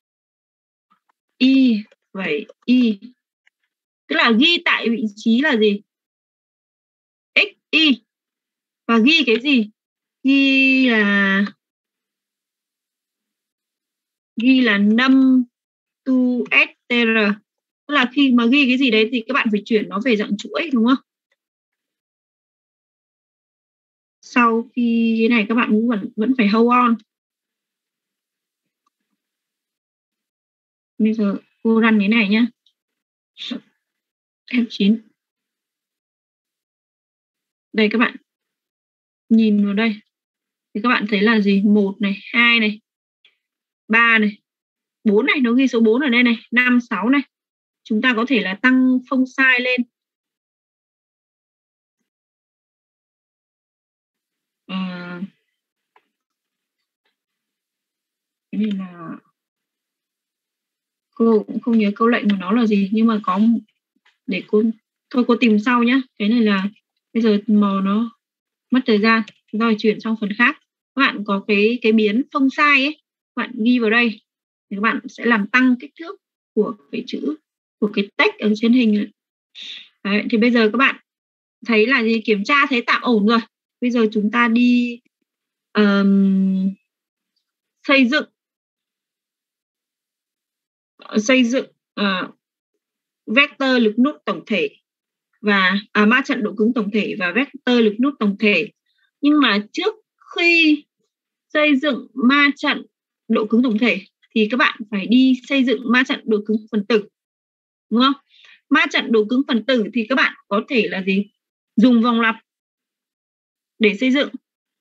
phẩy y, tức là ghi tại vị trí là gì, x y, và ghi cái gì, ghi là num to str, tức là khi mà ghi cái gì đấy thì các bạn phải chuyển nó về dạng chuỗi, đúng không? Sau khi cái này các bạn cũng vẫn phải hold on. Bây giờ cô run cái này nhá, F9. Đây các bạn nhìn vào đây thì các bạn thấy là gì, 1 này, 2 này, 3 này, 4 này, nó ghi số 4 ở đây này, 5, 6 này. Chúng ta có thể là tăng phông size lên. Cái này là cô cũng không nhớ câu lệnh của nó là gì, nhưng mà có để cô tìm sau nhá. Cái này là bây giờ màu nó mất thời gian, chúng ta phải chuyển sang phần khác. Các bạn có cái biến phông size ấy, các bạn ghi vào đây thì các bạn sẽ làm tăng kích thước của cái chữ, của cái text ở trên hình. Đấy, thì bây giờ các bạn thấy là gì, kiểm tra thấy tạm ổn rồi. Bây giờ chúng ta đi xây dựng vector lực nút tổng thể và ma trận độ cứng tổng thể và vector lực nút tổng thể. Nhưng mà trước khi xây dựng ma trận độ cứng tổng thể thì các bạn phải đi xây dựng ma trận độ cứng phần tử, đúng không? Ma trận độ cứng phần tử thì các bạn có thể là gì, dùng vòng lặp để xây dựng,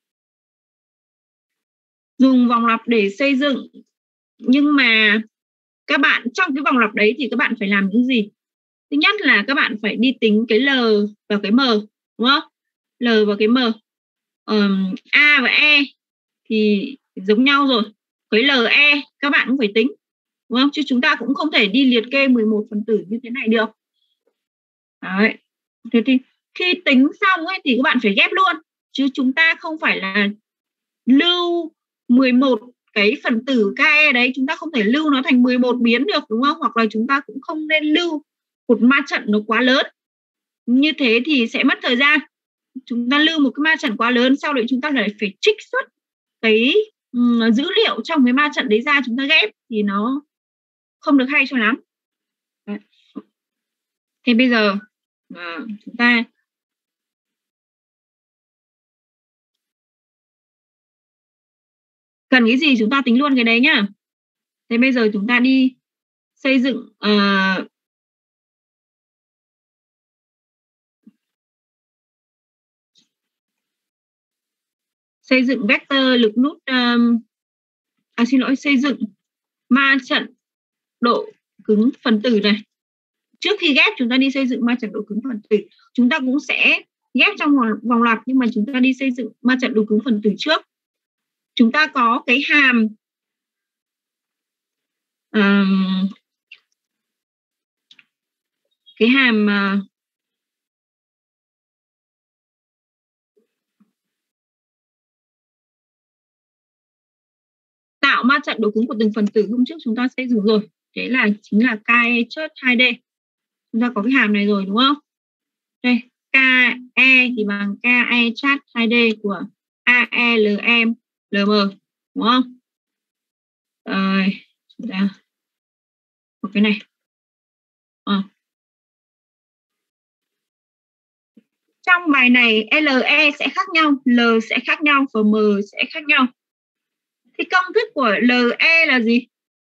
nhưng mà các bạn trong cái vòng lặp đấy thì các bạn phải làm những gì? Thứ nhất là các bạn phải đi tính cái L và cái M, đúng không? L và cái M. A và E thì giống nhau rồi. Cái LE các bạn cũng phải tính, đúng không? Chứ chúng ta cũng không thể đi liệt kê 11 phần tử như thế này được. Đấy. Thế thì khi tính xong ấy thì các bạn phải ghép luôn. Chứ chúng ta không phải là lưu 11 cái phần tử KE đấy, chúng ta không thể lưu nó thành 11 biến được, đúng không? Hoặc là chúng ta cũng không nên lưu một ma trận nó quá lớn. Như thế thì sẽ mất thời gian. Chúng ta lưu một cái ma trận quá lớn, sau đấy chúng ta lại phải trích xuất cái dữ liệu trong cái ma trận đấy ra, chúng ta ghép thì nó không được hay cho lắm. Đấy. Thế bây giờ chúng ta cần cái gì chúng ta tính luôn cái đấy nhá. Thế bây giờ chúng ta đi xây dựng vector lực nút xây dựng ma trận độ cứng phần tử này. Trước khi ghép chúng ta đi xây dựng ma trận độ cứng phần tử. Chúng ta cũng sẽ ghép trong vòng lặp, nhưng mà chúng ta đi xây dựng ma trận độ cứng phần tử trước. Chúng ta có cái hàm ma trận độ cứng của từng phần tử hôm trước chúng ta sẽ dùng rồi. Đấy là chính là KE chớt 2D. Chúng ta có cái hàm này rồi đúng không? Đây, KE thì bằng KE chat 2D của AELM LM đúng không? Rồi, chúng ta có cái này. Trong bài này LE sẽ khác nhau, L sẽ khác nhau và M sẽ khác nhau. Thì công thức của LE là gì?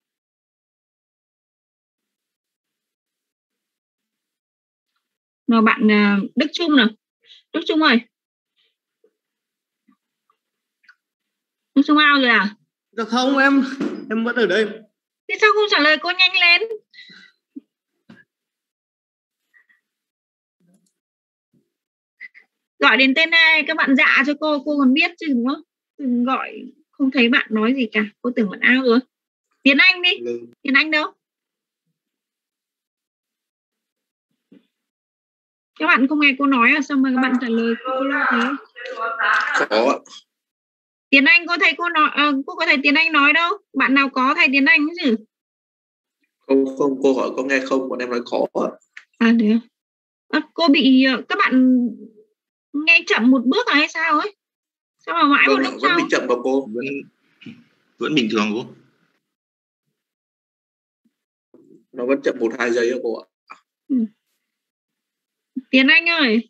Nào bạn Đức Trung nào. Đức Trung ơi. Đức Trung ao rồi à? Dạ không, em vẫn ở đây. Thì sao không trả lời cô nhanh lên? Gọi đến tên ai các bạn dạ cho cô còn biết chứ đúng không? Đừng gọi không thấy bạn nói gì cả, cô tưởng bạn ao rồi. Tiến Anh đi. Tiến Anh đâu? Các bạn không nghe cô nói à? Sao mà các bạn trả lời cô lâu thế? Có ạ. Tiến Anh cô thấy cô nói, cô có thấy Tiến Anh nói đâu? Bạn nào có thầy Tiến Anh chứ? Không, cô hỏi có nghe không, bọn em nói có ạ. À thế à? Cô bị các bạn nghe chậm một bước hay sao ấy? Sao mà mãi một lúc Vẫn sau? bị chậm mà cô. Vẫn bình thường cô. Nó vẫn chậm 1-2 giây đó cô ạ. Tiến Anh ơi.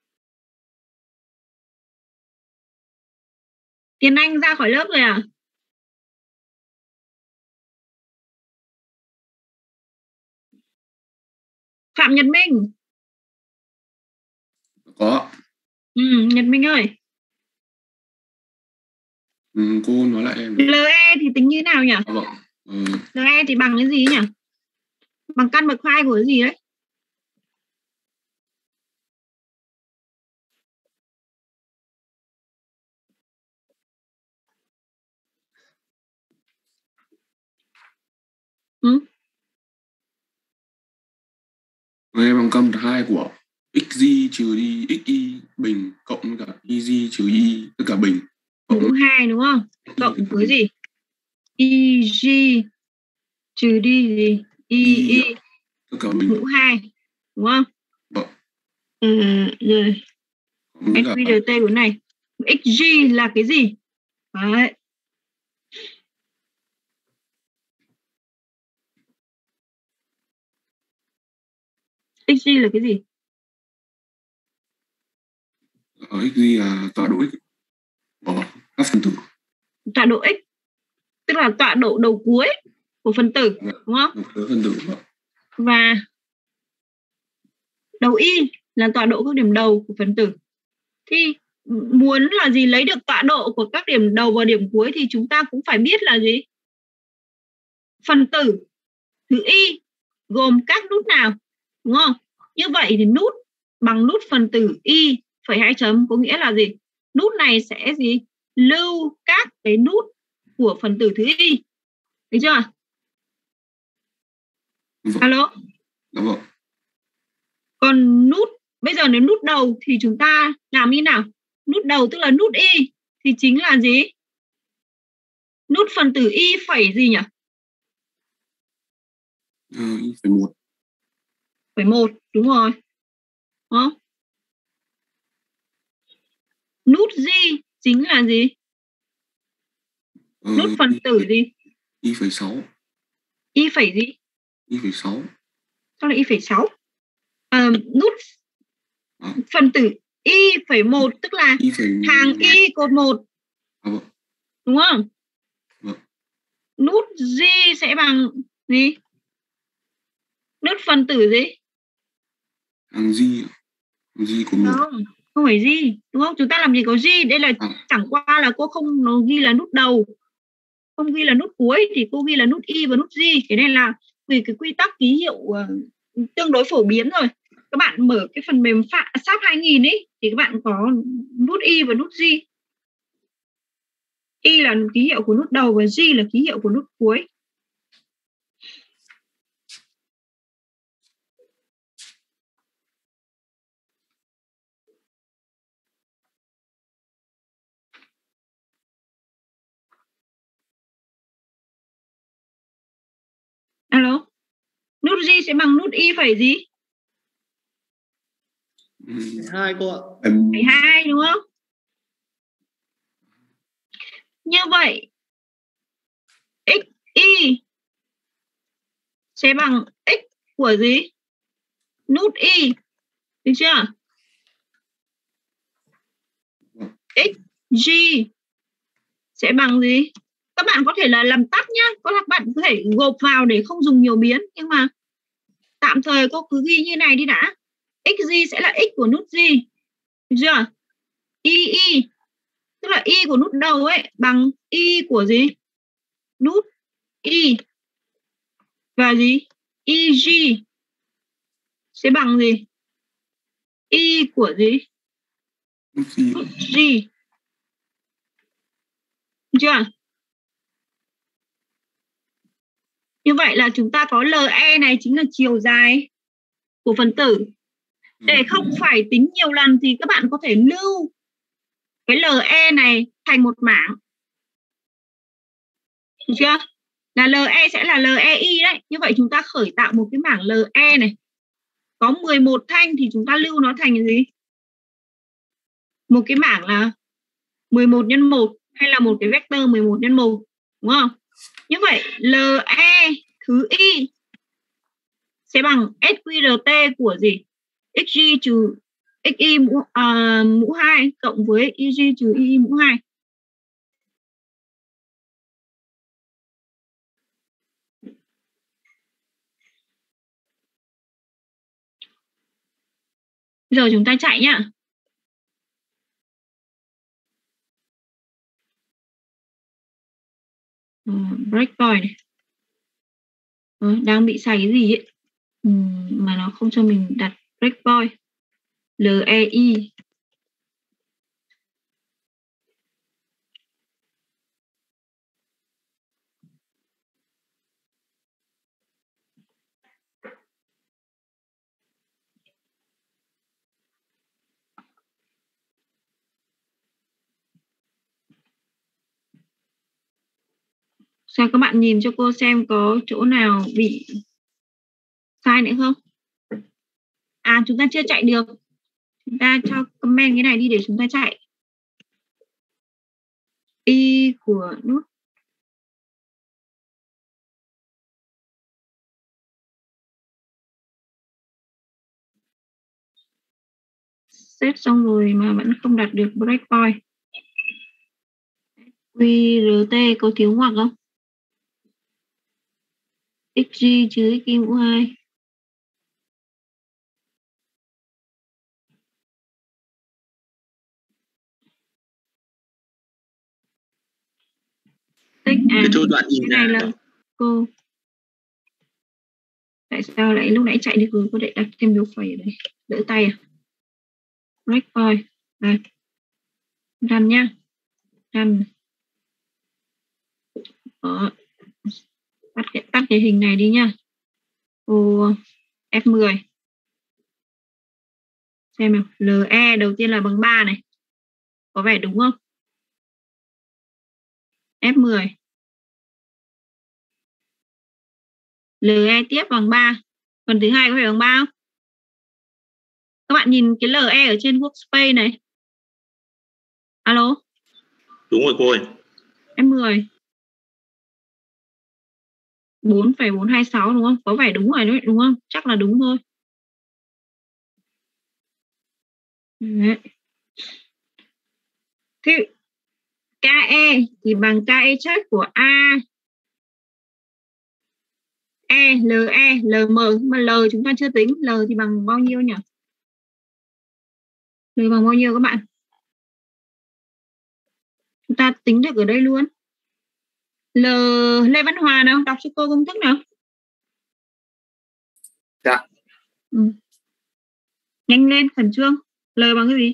Tiến Anh ra khỏi lớp rồi à? Phạm Nhật Minh. Có. Nhật Minh ơi. Cô nói lại em. LE thì tính như nào nhỉ? Vâng. LE thì bằng cái gì nhỉ? Bằng căn bậc 2 của cái gì đấy? Em bằng căn bậc 2 của xg trừ đi xy bình cộng với cả y trừ y tất cả bình. Mũ 2 đúng không? Cộng với gì? YG trừ đi gì? Y tất cả bình. Mũ 2 đúng không? Vâng. Rồi. QRT của này. XG là cái gì? Đấy. XG là cái gì? XG là tọa độ x của các phần tử. Tọa độ x tức là tọa độ đầu cuối của phần tử đúng không? Đầu cuối phần tử. Và đầu y là tọa độ các điểm đầu của phần tử. Thì muốn là gì, lấy được tọa độ của các điểm đầu và điểm cuối thì chúng ta cũng phải biết là gì? Phần tử thứ y gồm các nút nào, đúng không? Như vậy thì nút bằng nút phần tử y phẩy 2 chấm có nghĩa là gì? Nút này sẽ gì? Lưu các cái nút của phần tử thứ y. Được chưa? Alo? Đúng rồi. Còn nút, bây giờ nếu nút đầu thì chúng ta làm như nào? Nút đầu tức là nút y thì chính là gì? Nút phần tử y phẩy gì nhỉ? Y phẩy 1. Phẩy 1, đúng rồi. Đó. Nút G chính là gì? Nút phần tử gì? Y phẩy 6. Y phẩy gì? Y phẩy 6. Sao là y phẩy 6? Nút phần tử y phẩy 1 tức là hàng y cột 1. Đúng không? Nút G sẽ bằng gì? Nút phần tử gì? Hàng G của 1. Không phải G, đúng không? Chúng ta làm gì có G, đây là chẳng qua là cô không nó ghi là nút đầu, không ghi là nút cuối thì cô ghi là nút y và nút G. Cái này là vì cái quy tắc ký hiệu tương đối phổ biến rồi. Các bạn mở cái phần mềm SAP 2000 ấy thì các bạn có nút y và nút G. Y là ký hiệu của nút đầu và G là ký hiệu của nút cuối. Nút G sẽ bằng nút Y phẩy gì? 2 cô ạ. Phẩy 2 đúng không? Như vậy x y sẽ bằng x của gì? Nút y. Được chưa? X g sẽ bằng gì? Các bạn có thể là làm tắt nhá. Các bạn có thể gộp vào để không dùng nhiều biến. Nhưng mà tạm thời cô cứ ghi như này đi đã. Xg sẽ là x của nút g. Được chưa? Y tức là y của nút đầu ấy bằng y của gì? Nút y. Và gì? Eg sẽ bằng gì? Y của gì? Nút g. Được chưa? Như vậy là chúng ta có LE này chính là chiều dài của phần tử. Để không phải tính nhiều lần thì các bạn có thể lưu cái LE này thành một mảng. Được chưa? Là LE sẽ là LEI đấy. Như vậy chúng ta khởi tạo một cái mảng LE này. Có 11 thanh thì chúng ta lưu nó thành gì? Một cái mảng là 11 x 1 hay là một cái vector 11 x 1, đúng không? Như vậy LE thứ Y sẽ bằng SQRT của gì? XG trừ XY mũ 2 cộng với EG trừ EY mũ 2. Bây giờ chúng ta chạy nhá. Breakpoint này. Đang bị sai cái gì ấy. Mà nó không cho mình đặt breakpoint. LEI. Sao các bạn nhìn cho cô xem có chỗ nào bị sai nữa không? À, chúng ta chưa chạy được. Chúng ta cho comment cái này đi để chúng ta chạy. Y của nút set xong rồi mà vẫn không đạt được breakpoint. QRT có thiếu ngoặc không? XG trừ XY mũ 2. Tích Cái chỗ đoạn in cái này ra là cô. Tại sao lại lúc nãy chạy đi rồi cô lại đặt thêm dấu phẩy ở đây? Đỡ tay à? Breakpoint. Đây. Run nhá. Run. Đó. Tắt cái hình này đi nhá. Cô F10. Xem nào. LE đầu tiên là bằng 3 này. Có vẻ đúng không? F10. LE tiếp bằng 3. Phần thứ hai có phải bằng 3 không? Các bạn nhìn cái LE ở trên workspace này. Alo? Đúng rồi cô ơi. F10. 4,426 đúng không? Có vẻ đúng rồi đấy, đúng không? Chắc là đúng thôi. Đấy. Thế KE thì bằng KE check của A. LE, LM. Mà L chúng ta chưa tính. L thì bằng bao nhiêu nhỉ? L bằng bao nhiêu các bạn? Chúng ta tính được ở đây luôn. Lê Văn Hòa nào? Đọc cho cô công thức nào. Dạ. Nhanh lên, khẩn trương. L bằng cái gì?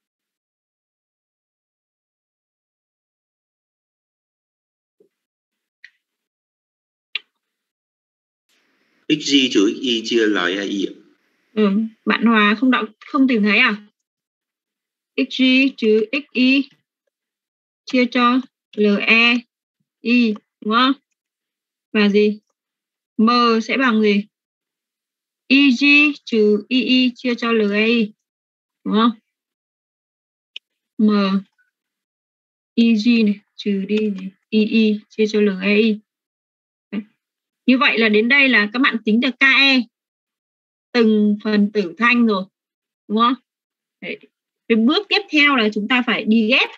XG trừ XY chia LEI. Bạn Hòa không đọc, không tìm thấy à? XG trừ XY chia cho LEI, đúng không? Và gì? M sẽ bằng gì? EG trừ EE chia cho LAI, đúng không? M EG này trừ đi này, EE chia cho LAI. Đấy. Như vậy là đến đây là các bạn tính được KE từng phần tử thanh rồi, đúng không? Đấy. Cái bước tiếp theo là chúng ta phải đi ghép.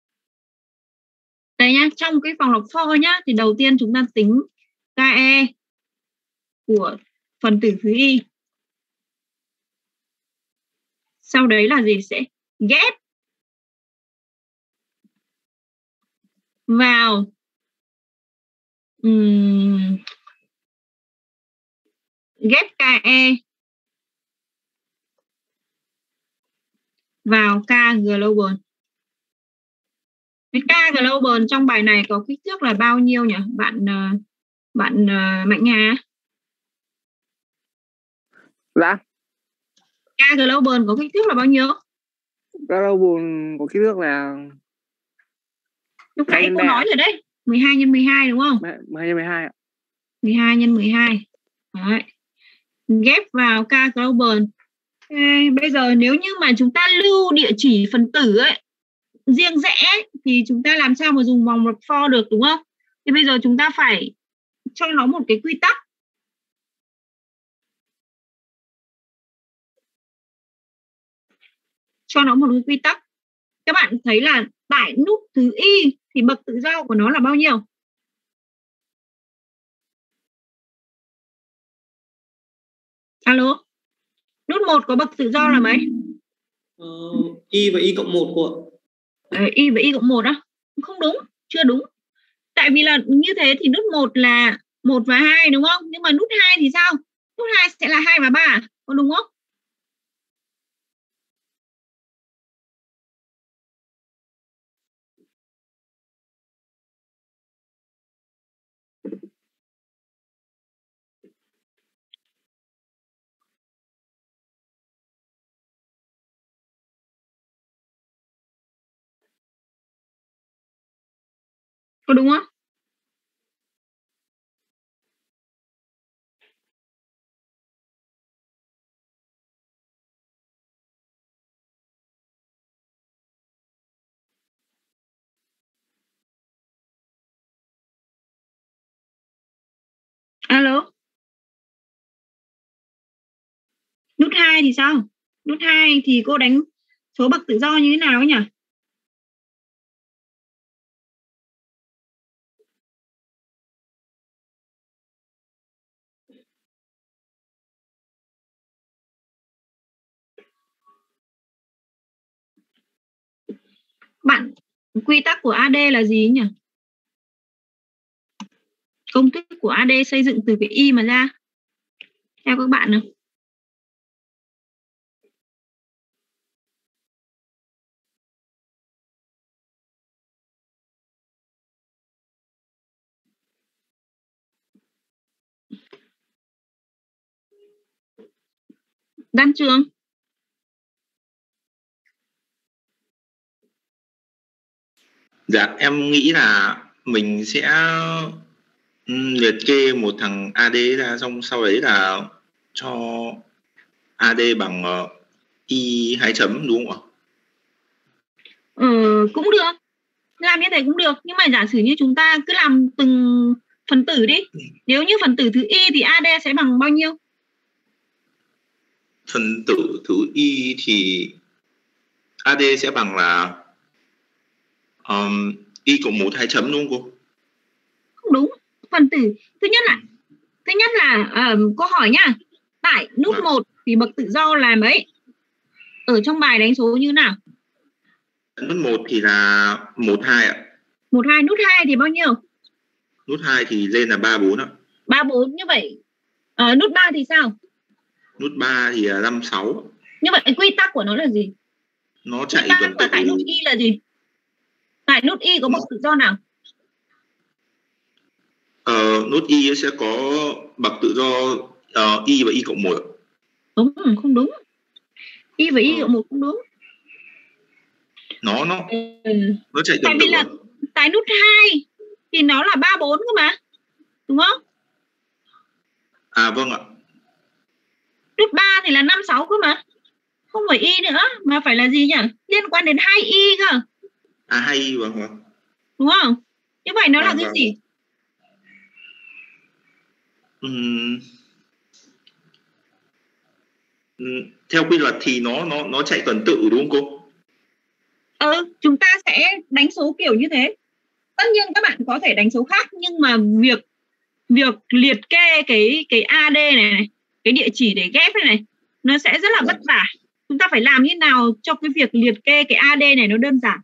Đây nhá, trong cái vòng lọc for nhá, thì đầu tiên chúng ta tính KE của phần tử thứ Y. Sau đấy là gì? Sẽ ghép vào ghép KE vào K global. Cái K global trong bài này có kích thước là bao nhiêu nhỉ? Bạn Mạnh Hà. Dạ. K global có kích thước là bao nhiêu? Global có kích thước là lúc nãy cô nói rồi đấy, 12 x 12 đúng không? 12 x 12 ạ. 12 x 12. Đấy. Ghép vào K global. Bây giờ nếu như mà chúng ta lưu địa chỉ phần tử ấy riêng rẽ ấy, thì chúng ta làm sao mà dùng vòng lọc for được, đúng không? Thì bây giờ chúng ta phải cho nó một cái quy tắc. Cho nó một cái quy tắc. Các bạn thấy là tại nút thứ Y thì bậc tự do của nó là bao nhiêu? Alo? Nút 1 có bậc tự do là mấy? Y và Y cộng 1 cô ạ. Y và Y cộng 1 á? Không đúng, chưa đúng. Tại vì là như thế thì nút 1 là 1 và 2 đúng không? Nhưng mà nút 2 thì sao? Nút 2 sẽ là 2 và 3, có đúng không? Có đúng không? Alo? Nút 2 thì sao? Nút 2 thì cô đánh số bậc tự do như thế nào ấy nhỉ? Bạn, quy tắc của AD là gì nhỉ? Công thức của AD xây dựng từ cái Y mà ra. Theo các bạn nào? Đan Trường. Dạ, em nghĩ là mình sẽ liệt kê một thằng AD ra, xong sau đấy là cho AD bằng Y 2 chấm đúng không ạ? Cũng được. Làm như thế cũng được. Nhưng mà giả sử như chúng ta cứ làm từng phần tử đi. Nếu như phần tử thứ Y thì AD sẽ bằng bao nhiêu? Phần tử thứ Y thì AD sẽ bằng là Y cộng 1 2 chấm đúng không cô? Không đúng. Phần tử thứ nhất là câu hỏi nhá. Tại nút 1 thì bậc tự do là mấy? Ở trong bài đánh số như nào? Nút 1 thì là 1 2 ạ. 1 2, nút 2 thì bao nhiêu? Nút 2 thì lên là 3 4 ạ. 3 4 như vậy. Nút 3 thì sao? Nút 3 thì là 5 6. Như vậy quy tắc của nó là gì? Nó chạy phần tử tại nút Y là gì? Tại nút Y có bậc tự do nào? Nút Y sẽ có bậc tự do Y và Y cộng 1. Đúng, không đúng. Y và Y cộng 1 không đúng. Nó chạy tại vì là tại nút 2 thì nó là 3 4 cơ mà. Đúng không? À vâng ạ. Nút 3 thì là 5, 6 cơ mà. Không phải y nữa, mà phải là gì nhỉ? Liên quan đến 2y cơ. 2y vâng. Đúng không? Như vậy nó là cái Vâng. gì? Theo quy luật thì nó chạy tuần tự đúng không cô? Chúng ta sẽ đánh số kiểu như thế. Tất nhiên các bạn có thể đánh số khác, nhưng mà việc liệt kê cái AD này, cái địa chỉ để ghép này nó sẽ rất là vất vả. Chúng ta phải làm như nào cho cái việc liệt kê cái AD này nó đơn giản.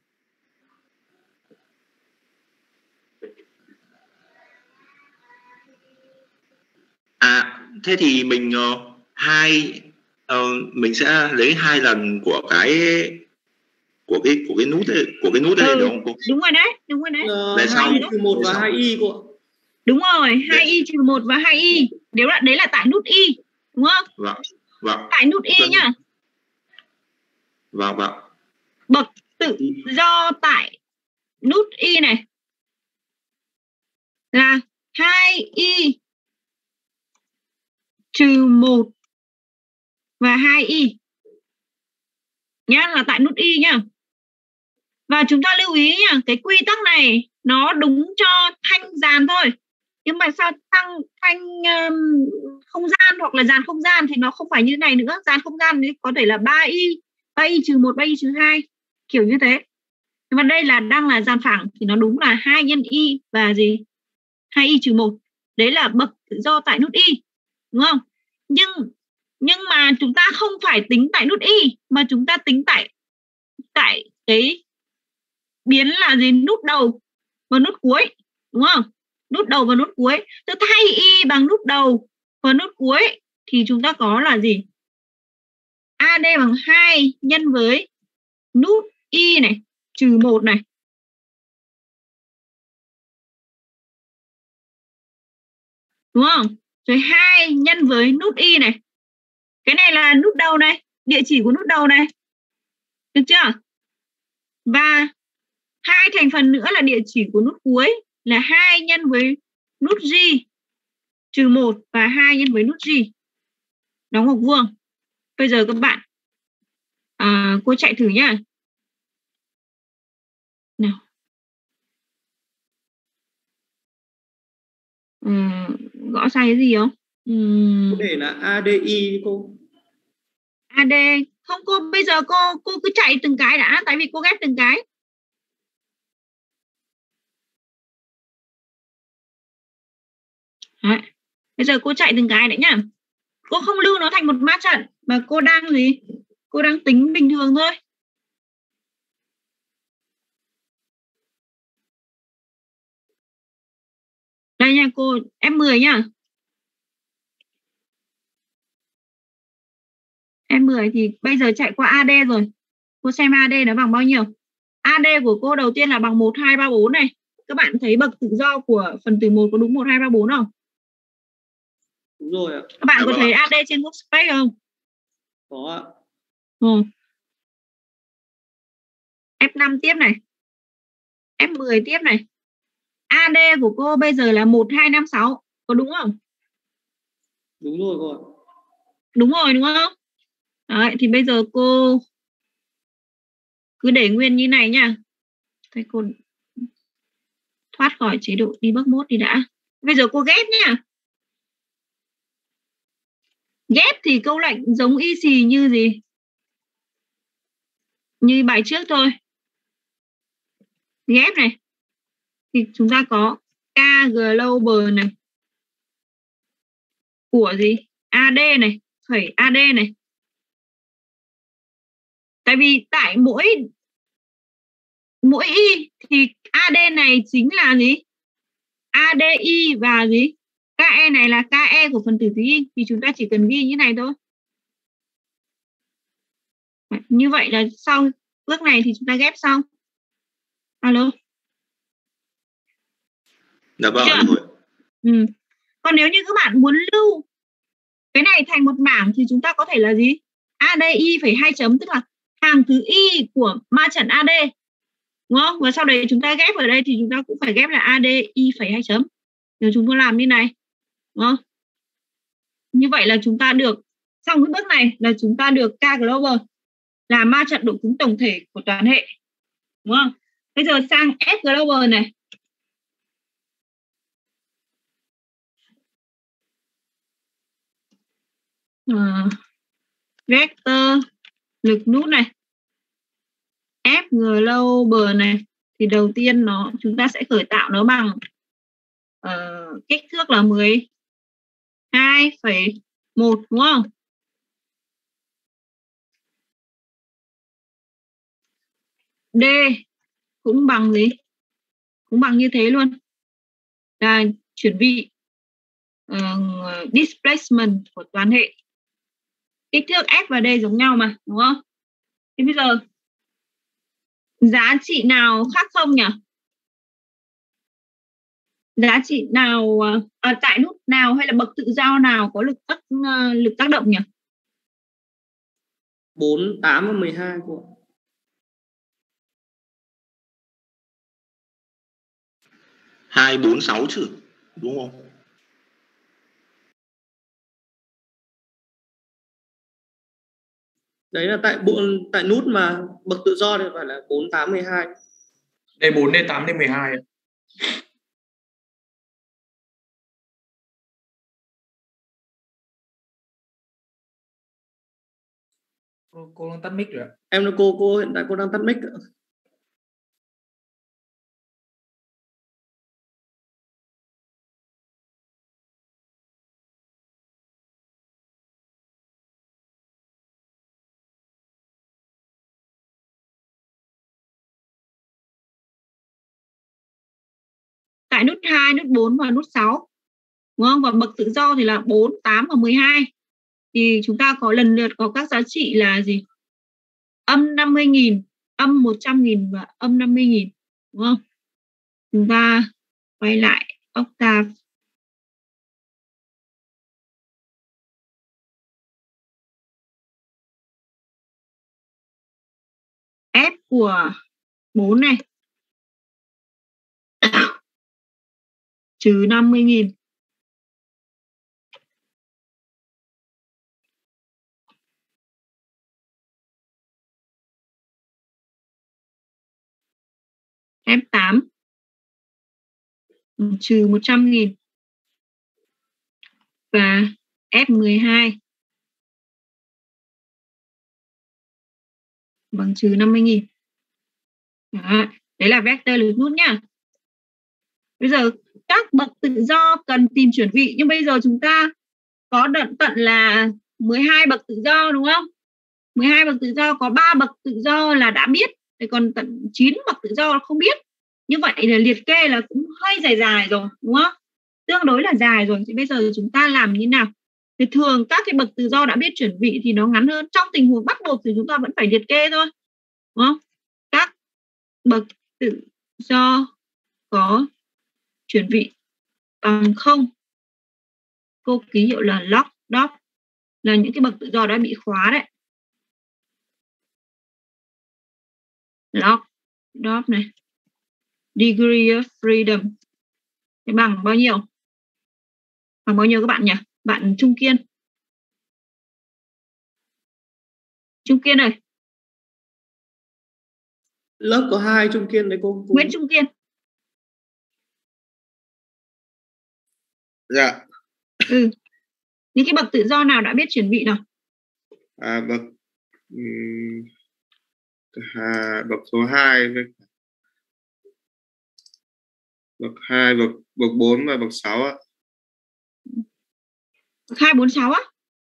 Thế thì mình mình sẽ lấy 2 lần của cái nút đấy, đúng không cô? Đúng rồi đấy. 2y-1 và 2y cô ạ. Đúng rồi, 2y-1 và 2y. Đấy là tại nút y, đúng không? Vâng. Tại nút y nhá. Vâng. Bậc tự do tại nút y này là 2y-1 và 2y nhá, là tại nút y nhá. Và chúng ta lưu ý nhá, cái quy tắc này nó đúng cho thanh dàn thôi. Nhưng mà sao thanh không gian hoặc là dàn không gian thì nó không phải như thế này nữa. Dàn không gian thì có thể là 3y-1, 3y-2, kiểu như thế. Nhưng mà đây đang là dàn phẳng thì nó đúng là 2 nhân y và gì? 2y-1. Đấy là bậc tự do tại nút y, đúng không? Nhưng mà chúng ta không phải tính tại nút y, mà chúng ta tính tại cái biến là gì? Nút đầu và nút cuối, đúng không? Nút đầu và nút cuối. Tôi thay y bằng nút đầu và nút cuối thì chúng ta có là gì? AD bằng 2 nhân với nút y này trừ 1 này. Đúng không? Rồi 2 nhân với nút y này. Cái này là nút đầu này, địa chỉ của nút đầu này. Được chưa? Và 2 thành phần nữa là địa chỉ của nút cuối là 2 nhân với nút G trừ 1 và 2 nhân với nút G. Đóng ngoặc vuông. Bây giờ các bạn cô chạy thử nhá. Nào. Gõ sai cái gì không? Có thể là ADI cô. AD. Không cô, bây giờ cô cứ chạy từng cái đã, tại vì cô ghép từng cái. Đấy. Bây giờ cô chạy từng cái đấy nhá. Cô không lưu nó thành một ma trận, mà cô đang gì? Cô đang tính bình thường thôi. Đây nha cô, F10 nhá. F10 thì bây giờ chạy qua AD rồi. Cô xem AD nó bằng bao nhiêu? AD của cô đầu tiên là bằng 1, 2, 3, 4 này. Các bạn thấy bậc tự do của phần tử 1 có đúng 1, 2, 3, 4 không? Đúng rồi ạ. Các bạn có thấy AD trên workspace không? Có ạ. F5 tiếp này. F10 tiếp này. AD của cô bây giờ là 1, 2, 5, 6. Có đúng không? Đúng rồi cô ạ. Đúng rồi đúng không? Đấy, thì bây giờ cô cứ để nguyên như này nha. Thôi cô thoát khỏi chế độ debug mode đi đã. Bây giờ cô ghép nhá. Ghép thì câu lệnh giống y xì như gì? Như bài trước thôi. Ghép này. Thì chúng ta có K global này. Của gì? AD này. Phẩy AD này. Tại vì tại mỗi y thì AD này chính là gì? ADI và gì? KE này là KE của phần tử thứ y. Thì chúng ta chỉ cần ghi như này thôi. Như vậy là sau bước này thì chúng ta ghép xong. Alo. Dạ vâng. Còn nếu như các bạn muốn lưu cái này thành một bảng thì chúng ta có thể là gì? ADI phải 2 chấm, tức là hàng thứ y của ma trận AD. Đúng không? Và sau đấy chúng ta ghép ở đây thì chúng ta cũng phải ghép là ADI phải 2 chấm. Nếu chúng ta làm như này. Đúng không? Như vậy là chúng ta được Xong cái bước này là chúng ta được K global là ma trận độ cứng tổng thể của toàn hệ, đúng không? Bây giờ sang F global này. Vector lực nút này, F global này, thì đầu tiên chúng ta sẽ khởi tạo nó bằng kích thước là 12,1, đúng không? D cũng bằng gì? Cũng bằng như thế luôn. Là chuyển vị displacement của toàn hệ. Kích thước F và D giống nhau mà, đúng không? Thì bây giờ giá trị nào khác không nhỉ? Giá trị nào tại nút nào hay là bậc tự do nào có lực tác động nhỉ? 4, 8 và 12 của 2, 4, 6 chứ, đúng không? đấy là tại nút mà bậc tự do thì phải là 4, 8, 12. D4, D8, D12. Cô đang tắt mic rồi ạ. Em nói cô hiện tại cô đang tắt mic ạ. Tại nút 2, nút 4 và nút 6, đúng không? Và bậc tự do thì là 4, 8 và 12. Thì chúng ta có lần lượt có các giá trị là gì? Âm 50.000, âm 100.000 và âm 50.000, đúng không? Chúng ta quay lại octave. F của 4 này trừ 50.000. F8 trừ 100.000. Và F12 bằng trừ 50.000. Đó. Đấy là vector lực nút nhá. Bây giờ các bậc tự do cần tìm chuyển vị, nhưng bây giờ chúng ta có tận là 12 bậc tự do, đúng không? 12 bậc tự do, có 3 bậc tự do là đã biết, còn tận 9 bậc tự do không biết. Như vậy là liệt kê là cũng hơi dài rồi, đúng không? Tương đối là dài rồi. Thì bây giờ chúng ta làm như nào? Thì thường các cái bậc tự do đã biết chuyển vị thì nó ngắn hơn. Trong tình huống bắt buộc thì chúng ta vẫn phải liệt kê thôi, đúng không? Các bậc tự do có chuyển vị bằng 0, cô ký hiệu là log dot, là những cái bậc tự do đã bị khóa đấy. Log dot này, degree of freedom thì bằng bao nhiêu? Bằng bao nhiêu các bạn nhỉ? Bạn Trung Kiên. Trung Kiên ơi. Lớp có 2 Trung Kiên đấy cô. Nguyễn Trung Kiên. Dạ. Những cái bậc tự do nào đã biết chuyển vị nào? Bậc số 2 với bậc 2, bậc 4 và bậc 6 ạ. Bậc 2, 4, 6 á?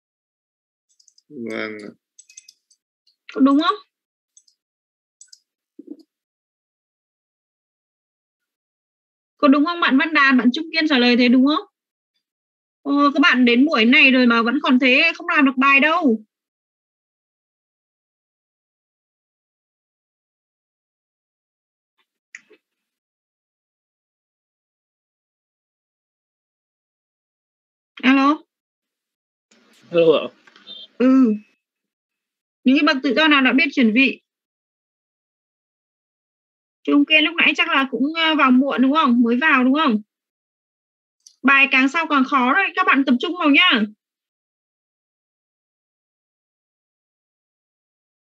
Vâng. Có đúng không? Có đúng không bạn Văn Đàn, bạn Trung Kiên trả lời thế đúng không? Các bạn đến buổi này rồi mà vẫn còn thế, không làm được bài đâu. Alo. Hello ạ. Những cái bậc tự do nào đã biết chuyển vị? Trung Kiên lúc nãy chắc là cũng vào muộn đúng không? Mới vào đúng không? Bài càng sau càng khó rồi, các bạn tập trung vào nhá.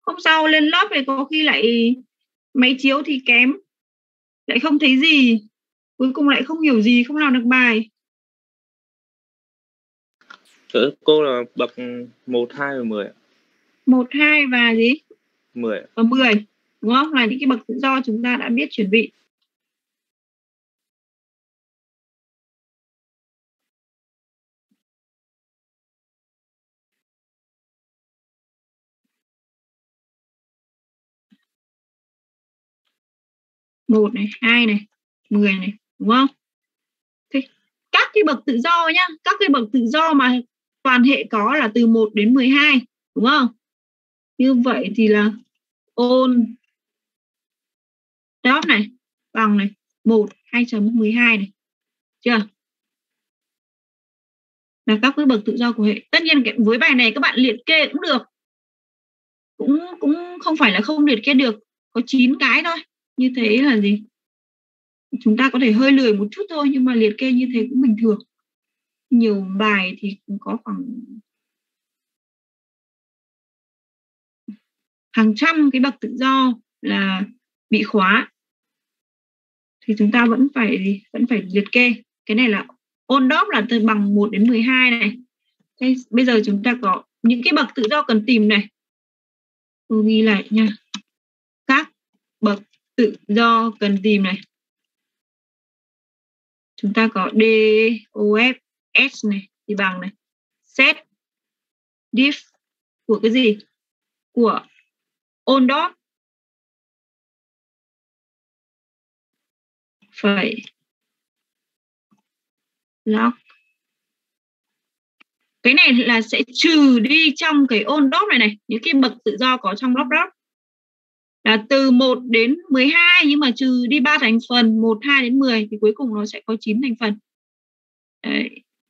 Hôm sau lên lớp thì có khi lại máy chiếu thì kém, lại không thấy gì, cuối cùng lại không hiểu gì, không làm được bài. Cô là bậc 1, 2 và 10 ạ. 1, 2 và gì? 10 ạ. Và 10, đúng không? Là những cái bậc tự do chúng ta đã biết chuẩn bị. Một này, 2 này, 10 này, đúng không? Thế các cái bậc tự do nhá, các cái bậc tự do mà toàn hệ có là từ 1 đến 12, đúng không? Như vậy thì là ôn đáp này bằng này 1 2.12 này. Chưa? Là các cái bậc tự do của hệ. Tất nhiên với bài này các bạn liệt kê cũng được. Cũng không phải là không liệt kê được, có 9 cái thôi. Như thế là gì? Chúng ta có thể hơi lười một chút thôi, nhưng mà liệt kê như thế cũng bình thường. Nhiều bài thì cũng có khoảng hàng trăm cái bậc tự do là bị khóa, thì chúng ta vẫn phải liệt kê. Cái này là ôn đốp là từ bằng 1 đến 12 này. Thế bây giờ chúng ta có những cái bậc tự do cần tìm này. Tôi ghi lại nha. Các bậc tự do cần tìm này. Chúng ta có D, O, F, S này thì bằng này. Set diff của cái gì? Của ôn đốp phải log. Cái này là sẽ trừ đi trong cái ôn đốp này. Những cái bậc tự do có trong block đốp là từ 1 đến 12, nhưng mà trừ đi 3 thành phần 1, 2 đến 10 thì cuối cùng nó sẽ có 9 thành phần. Đấy.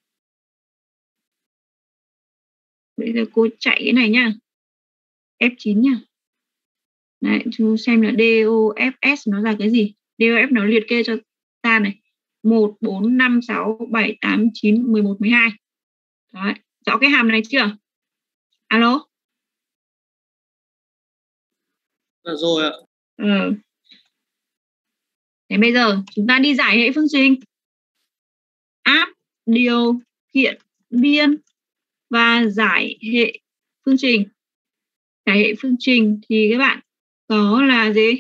Bây giờ cô chạy cái này nhá. F9 nhá. Đấy, chú xem là DOFS nó là cái gì? DOF nó liệt kê cho ta này. 1, 4, 5, 6, 7, 8, 9, 11, 12. Đấy, rõ cái hàm này chưa? Alo? Rồi ạ. Thế bây giờ chúng ta đi giải hệ phương trình. Áp, điều kiện, biên và giải hệ phương trình. Giải hệ phương trình thì các bạn có là gì?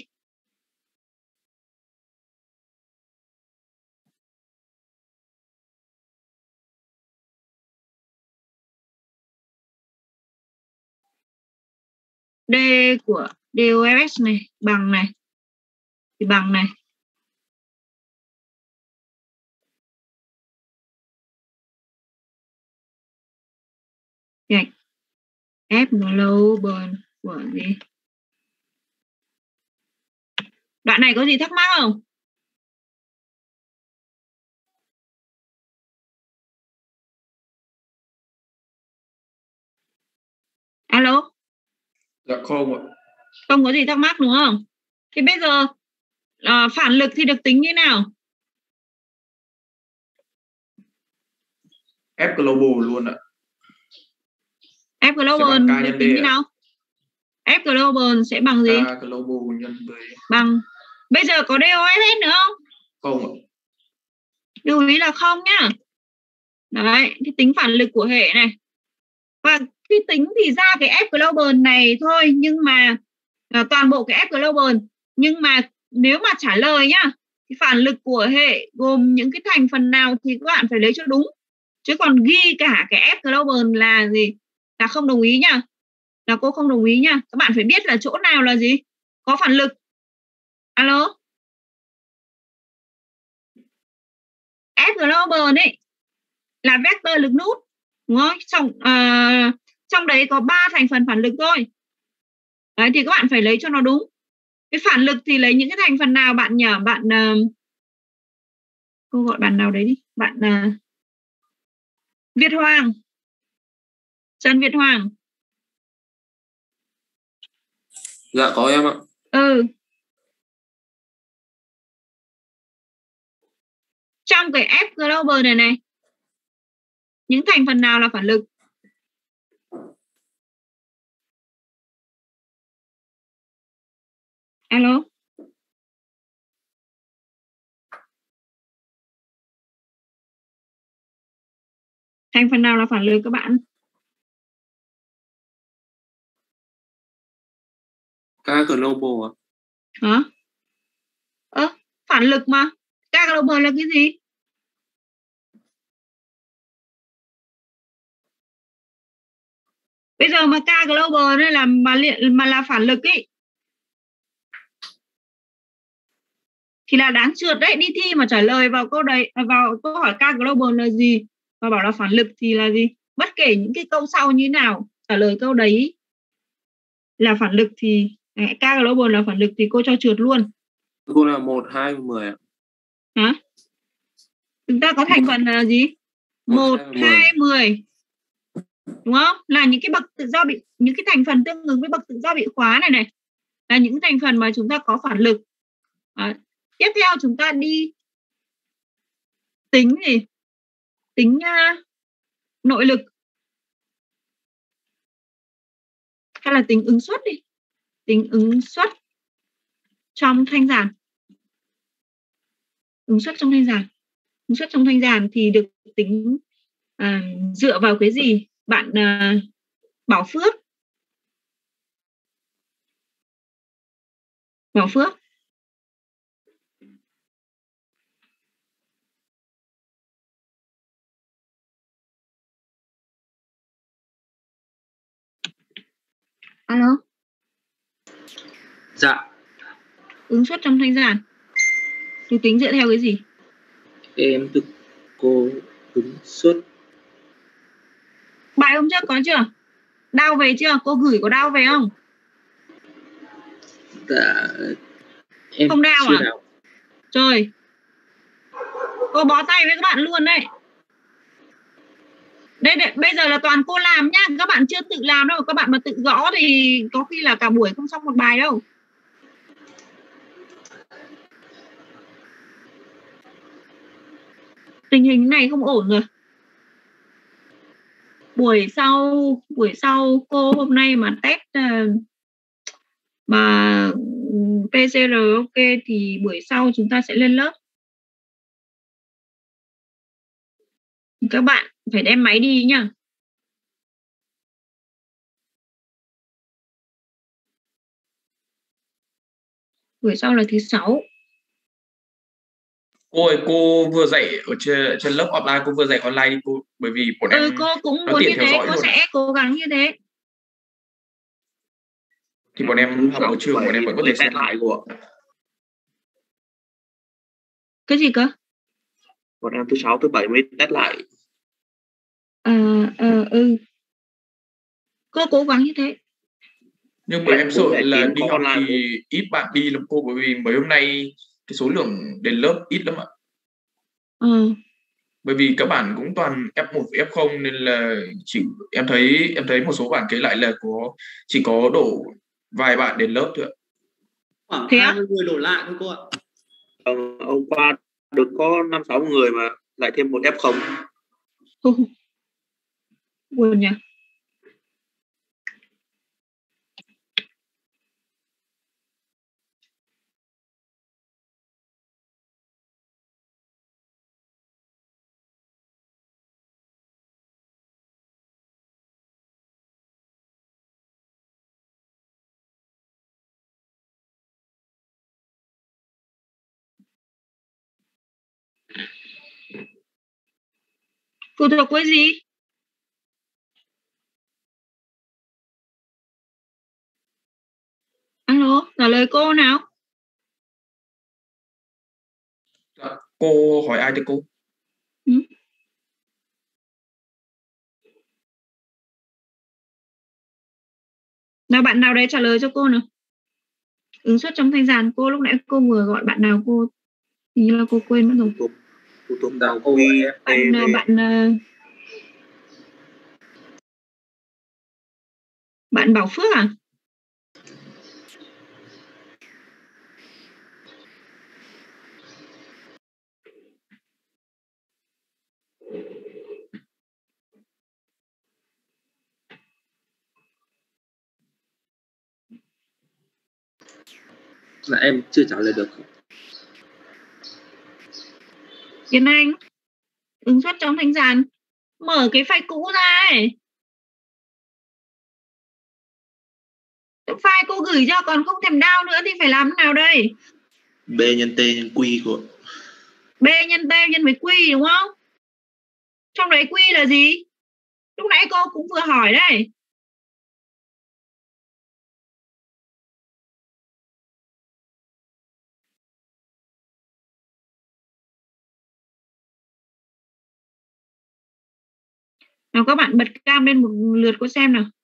D của DOFS này bằng này thì bằng này. Gạch F global của gì? Đoạn này có gì thắc mắc không? Alo? Dạ không ạ. Không có gì thắc mắc đúng không? Thì bây giờ phản lực thì được tính như nào? F global luôn ạ. F global được tính như nào? F global sẽ bằng gì? K global nhân với bằng. Bây giờ có DOFS nữa không? Không ạ. Lưu ý là không nhá. Đấy, thì tính phản lực của hệ này. Và khi tính thì ra cái F global này thôi, nhưng mà toàn bộ cái F global, nhưng mà nếu mà trả lời nhá thì phản lực của hệ gồm những cái thành phần nào thì các bạn phải lấy cho đúng. Chứ còn ghi cả cái F global là gì? Là không đồng ý nhá. Là cô không đồng ý nhá. Các bạn phải biết là chỗ nào là gì? Có phản lực. Alo? F global ấy là vector lực nút, đúng không? Trong đấy có 3 thành phần phản lực thôi. Đấy thì các bạn phải lấy cho nó đúng. Cái phản lực thì lấy những cái thành phần nào bạn nhỉ? Bạn cô gọi bạn nào đấy đi. Bạn Việt Hoàng. Trần Việt Hoàng. Dạ có em ạ. Trong cái F global này này, những thành phần nào là phản lực? Alo. Thành phần nào là phản lực các bạn? K global Hả? Phản lực mà. K global là cái gì? Bây giờ mà K global đây là mà là phản lực ấy thì là đáng trượt đấy. Đi thi mà trả lời vào câu đấy, vào câu hỏi K global là gì và bảo là phản lực thì là gì? Bất kể những cái câu sau như nào, trả lời câu đấy là phản lực thì K global là phản lực thì cô cho trượt luôn. Cô là 1, 2, 10 ạ. Hả? Chúng ta có thành phần là gì? 1, 2, 10. Đúng không? Là những cái bậc tự do bị, những cái thành phần tương ứng với bậc tự do bị khóa này này là những thành phần mà chúng ta có phản lực. Tiếp theo chúng ta đi tính gì? Tính nội lực hay là tính ứng suất đi. Tính ứng suất trong thanh giản. Ứng suất trong thanh giản. Ứng suất trong thanh giản thì được tính dựa vào cái gì? Bạn Bảo Phước. Bảo Phước. Alo. Dạ. Ứng suất trong thanh giản được tính dựa theo cái gì? Em được cô ứng suất. Bài hôm trước có chưa? Đao về chưa? Cô gửi có đao về không? Dạ. Em không đao chưa à? đao. Trời. Cô bó tay với các bạn luôn đấy. Đây, bây giờ là toàn cô làm nhá. Các bạn chưa tự làm đâu. Các bạn mà tự gõ thì có khi là cả buổi không xong một bài đâu. Tình hình này không ổn rồi. Buổi sau cô hôm nay mà test mà PCR ok thì buổi sau chúng ta sẽ lên lớp. Các bạn phải đem máy đi nhá. Buổi sau là thứ 6. Cô ơi, cô vừa dạy ở trên lớp offline, cô vừa dạy online đi cô, bởi vì bọn em Cô cũng nó muốn tiện như theo thế, dõi cô luôn. sẽ cố gắng như thế. Thì bọn em học ở trường, bọn em vẫn có thể xem lại cô ạ. Cái gì cơ? Bọn em thứ 6, thứ 7 mới test lại. Cô cố gắng như thế. Nhưng mà em sợ là đi học thì ít bạn đi lắm cô, bởi vì mấy hôm nay cái số lượng đến lớp ít lắm ạ. Bởi vì các bạn cũng toàn F1 với F0 nên là chỉ em thấy một số bạn kể lại là chỉ có đổ vài bạn đến lớp thôi ạ. Khoảng 20 người đổ lại thôi cô ạ. Hôm qua được có 5-6 người mà lại thêm một F0. Buồn nhỉ. Phụ thuộc với gì? Alo, trả lời cô nào. Cô hỏi ai thế cô? Nào bạn nào đấy trả lời cho cô nào. Ứng suất trong thanh giản cô lúc nãy cô vừa gọi bạn nào cô hình như là cô quên mất rồi. Thủ tục đào quy bạn Bảo Phước à? Dạ em chưa trả lời được. Tiến Anh, ứng xuất trong thanh sàn, mở cái file cũ ra ấy. File cô gửi cho còn không thèm down nữa thì phải làm thế nào đây? B nhân T nhân Q cô ạ. B nhân T nhân với Q đúng không? Trong đấy Q là gì? Lúc nãy cô cũng vừa hỏi đấy. Nào các bạn bật cam lên một lượt cô xem nào.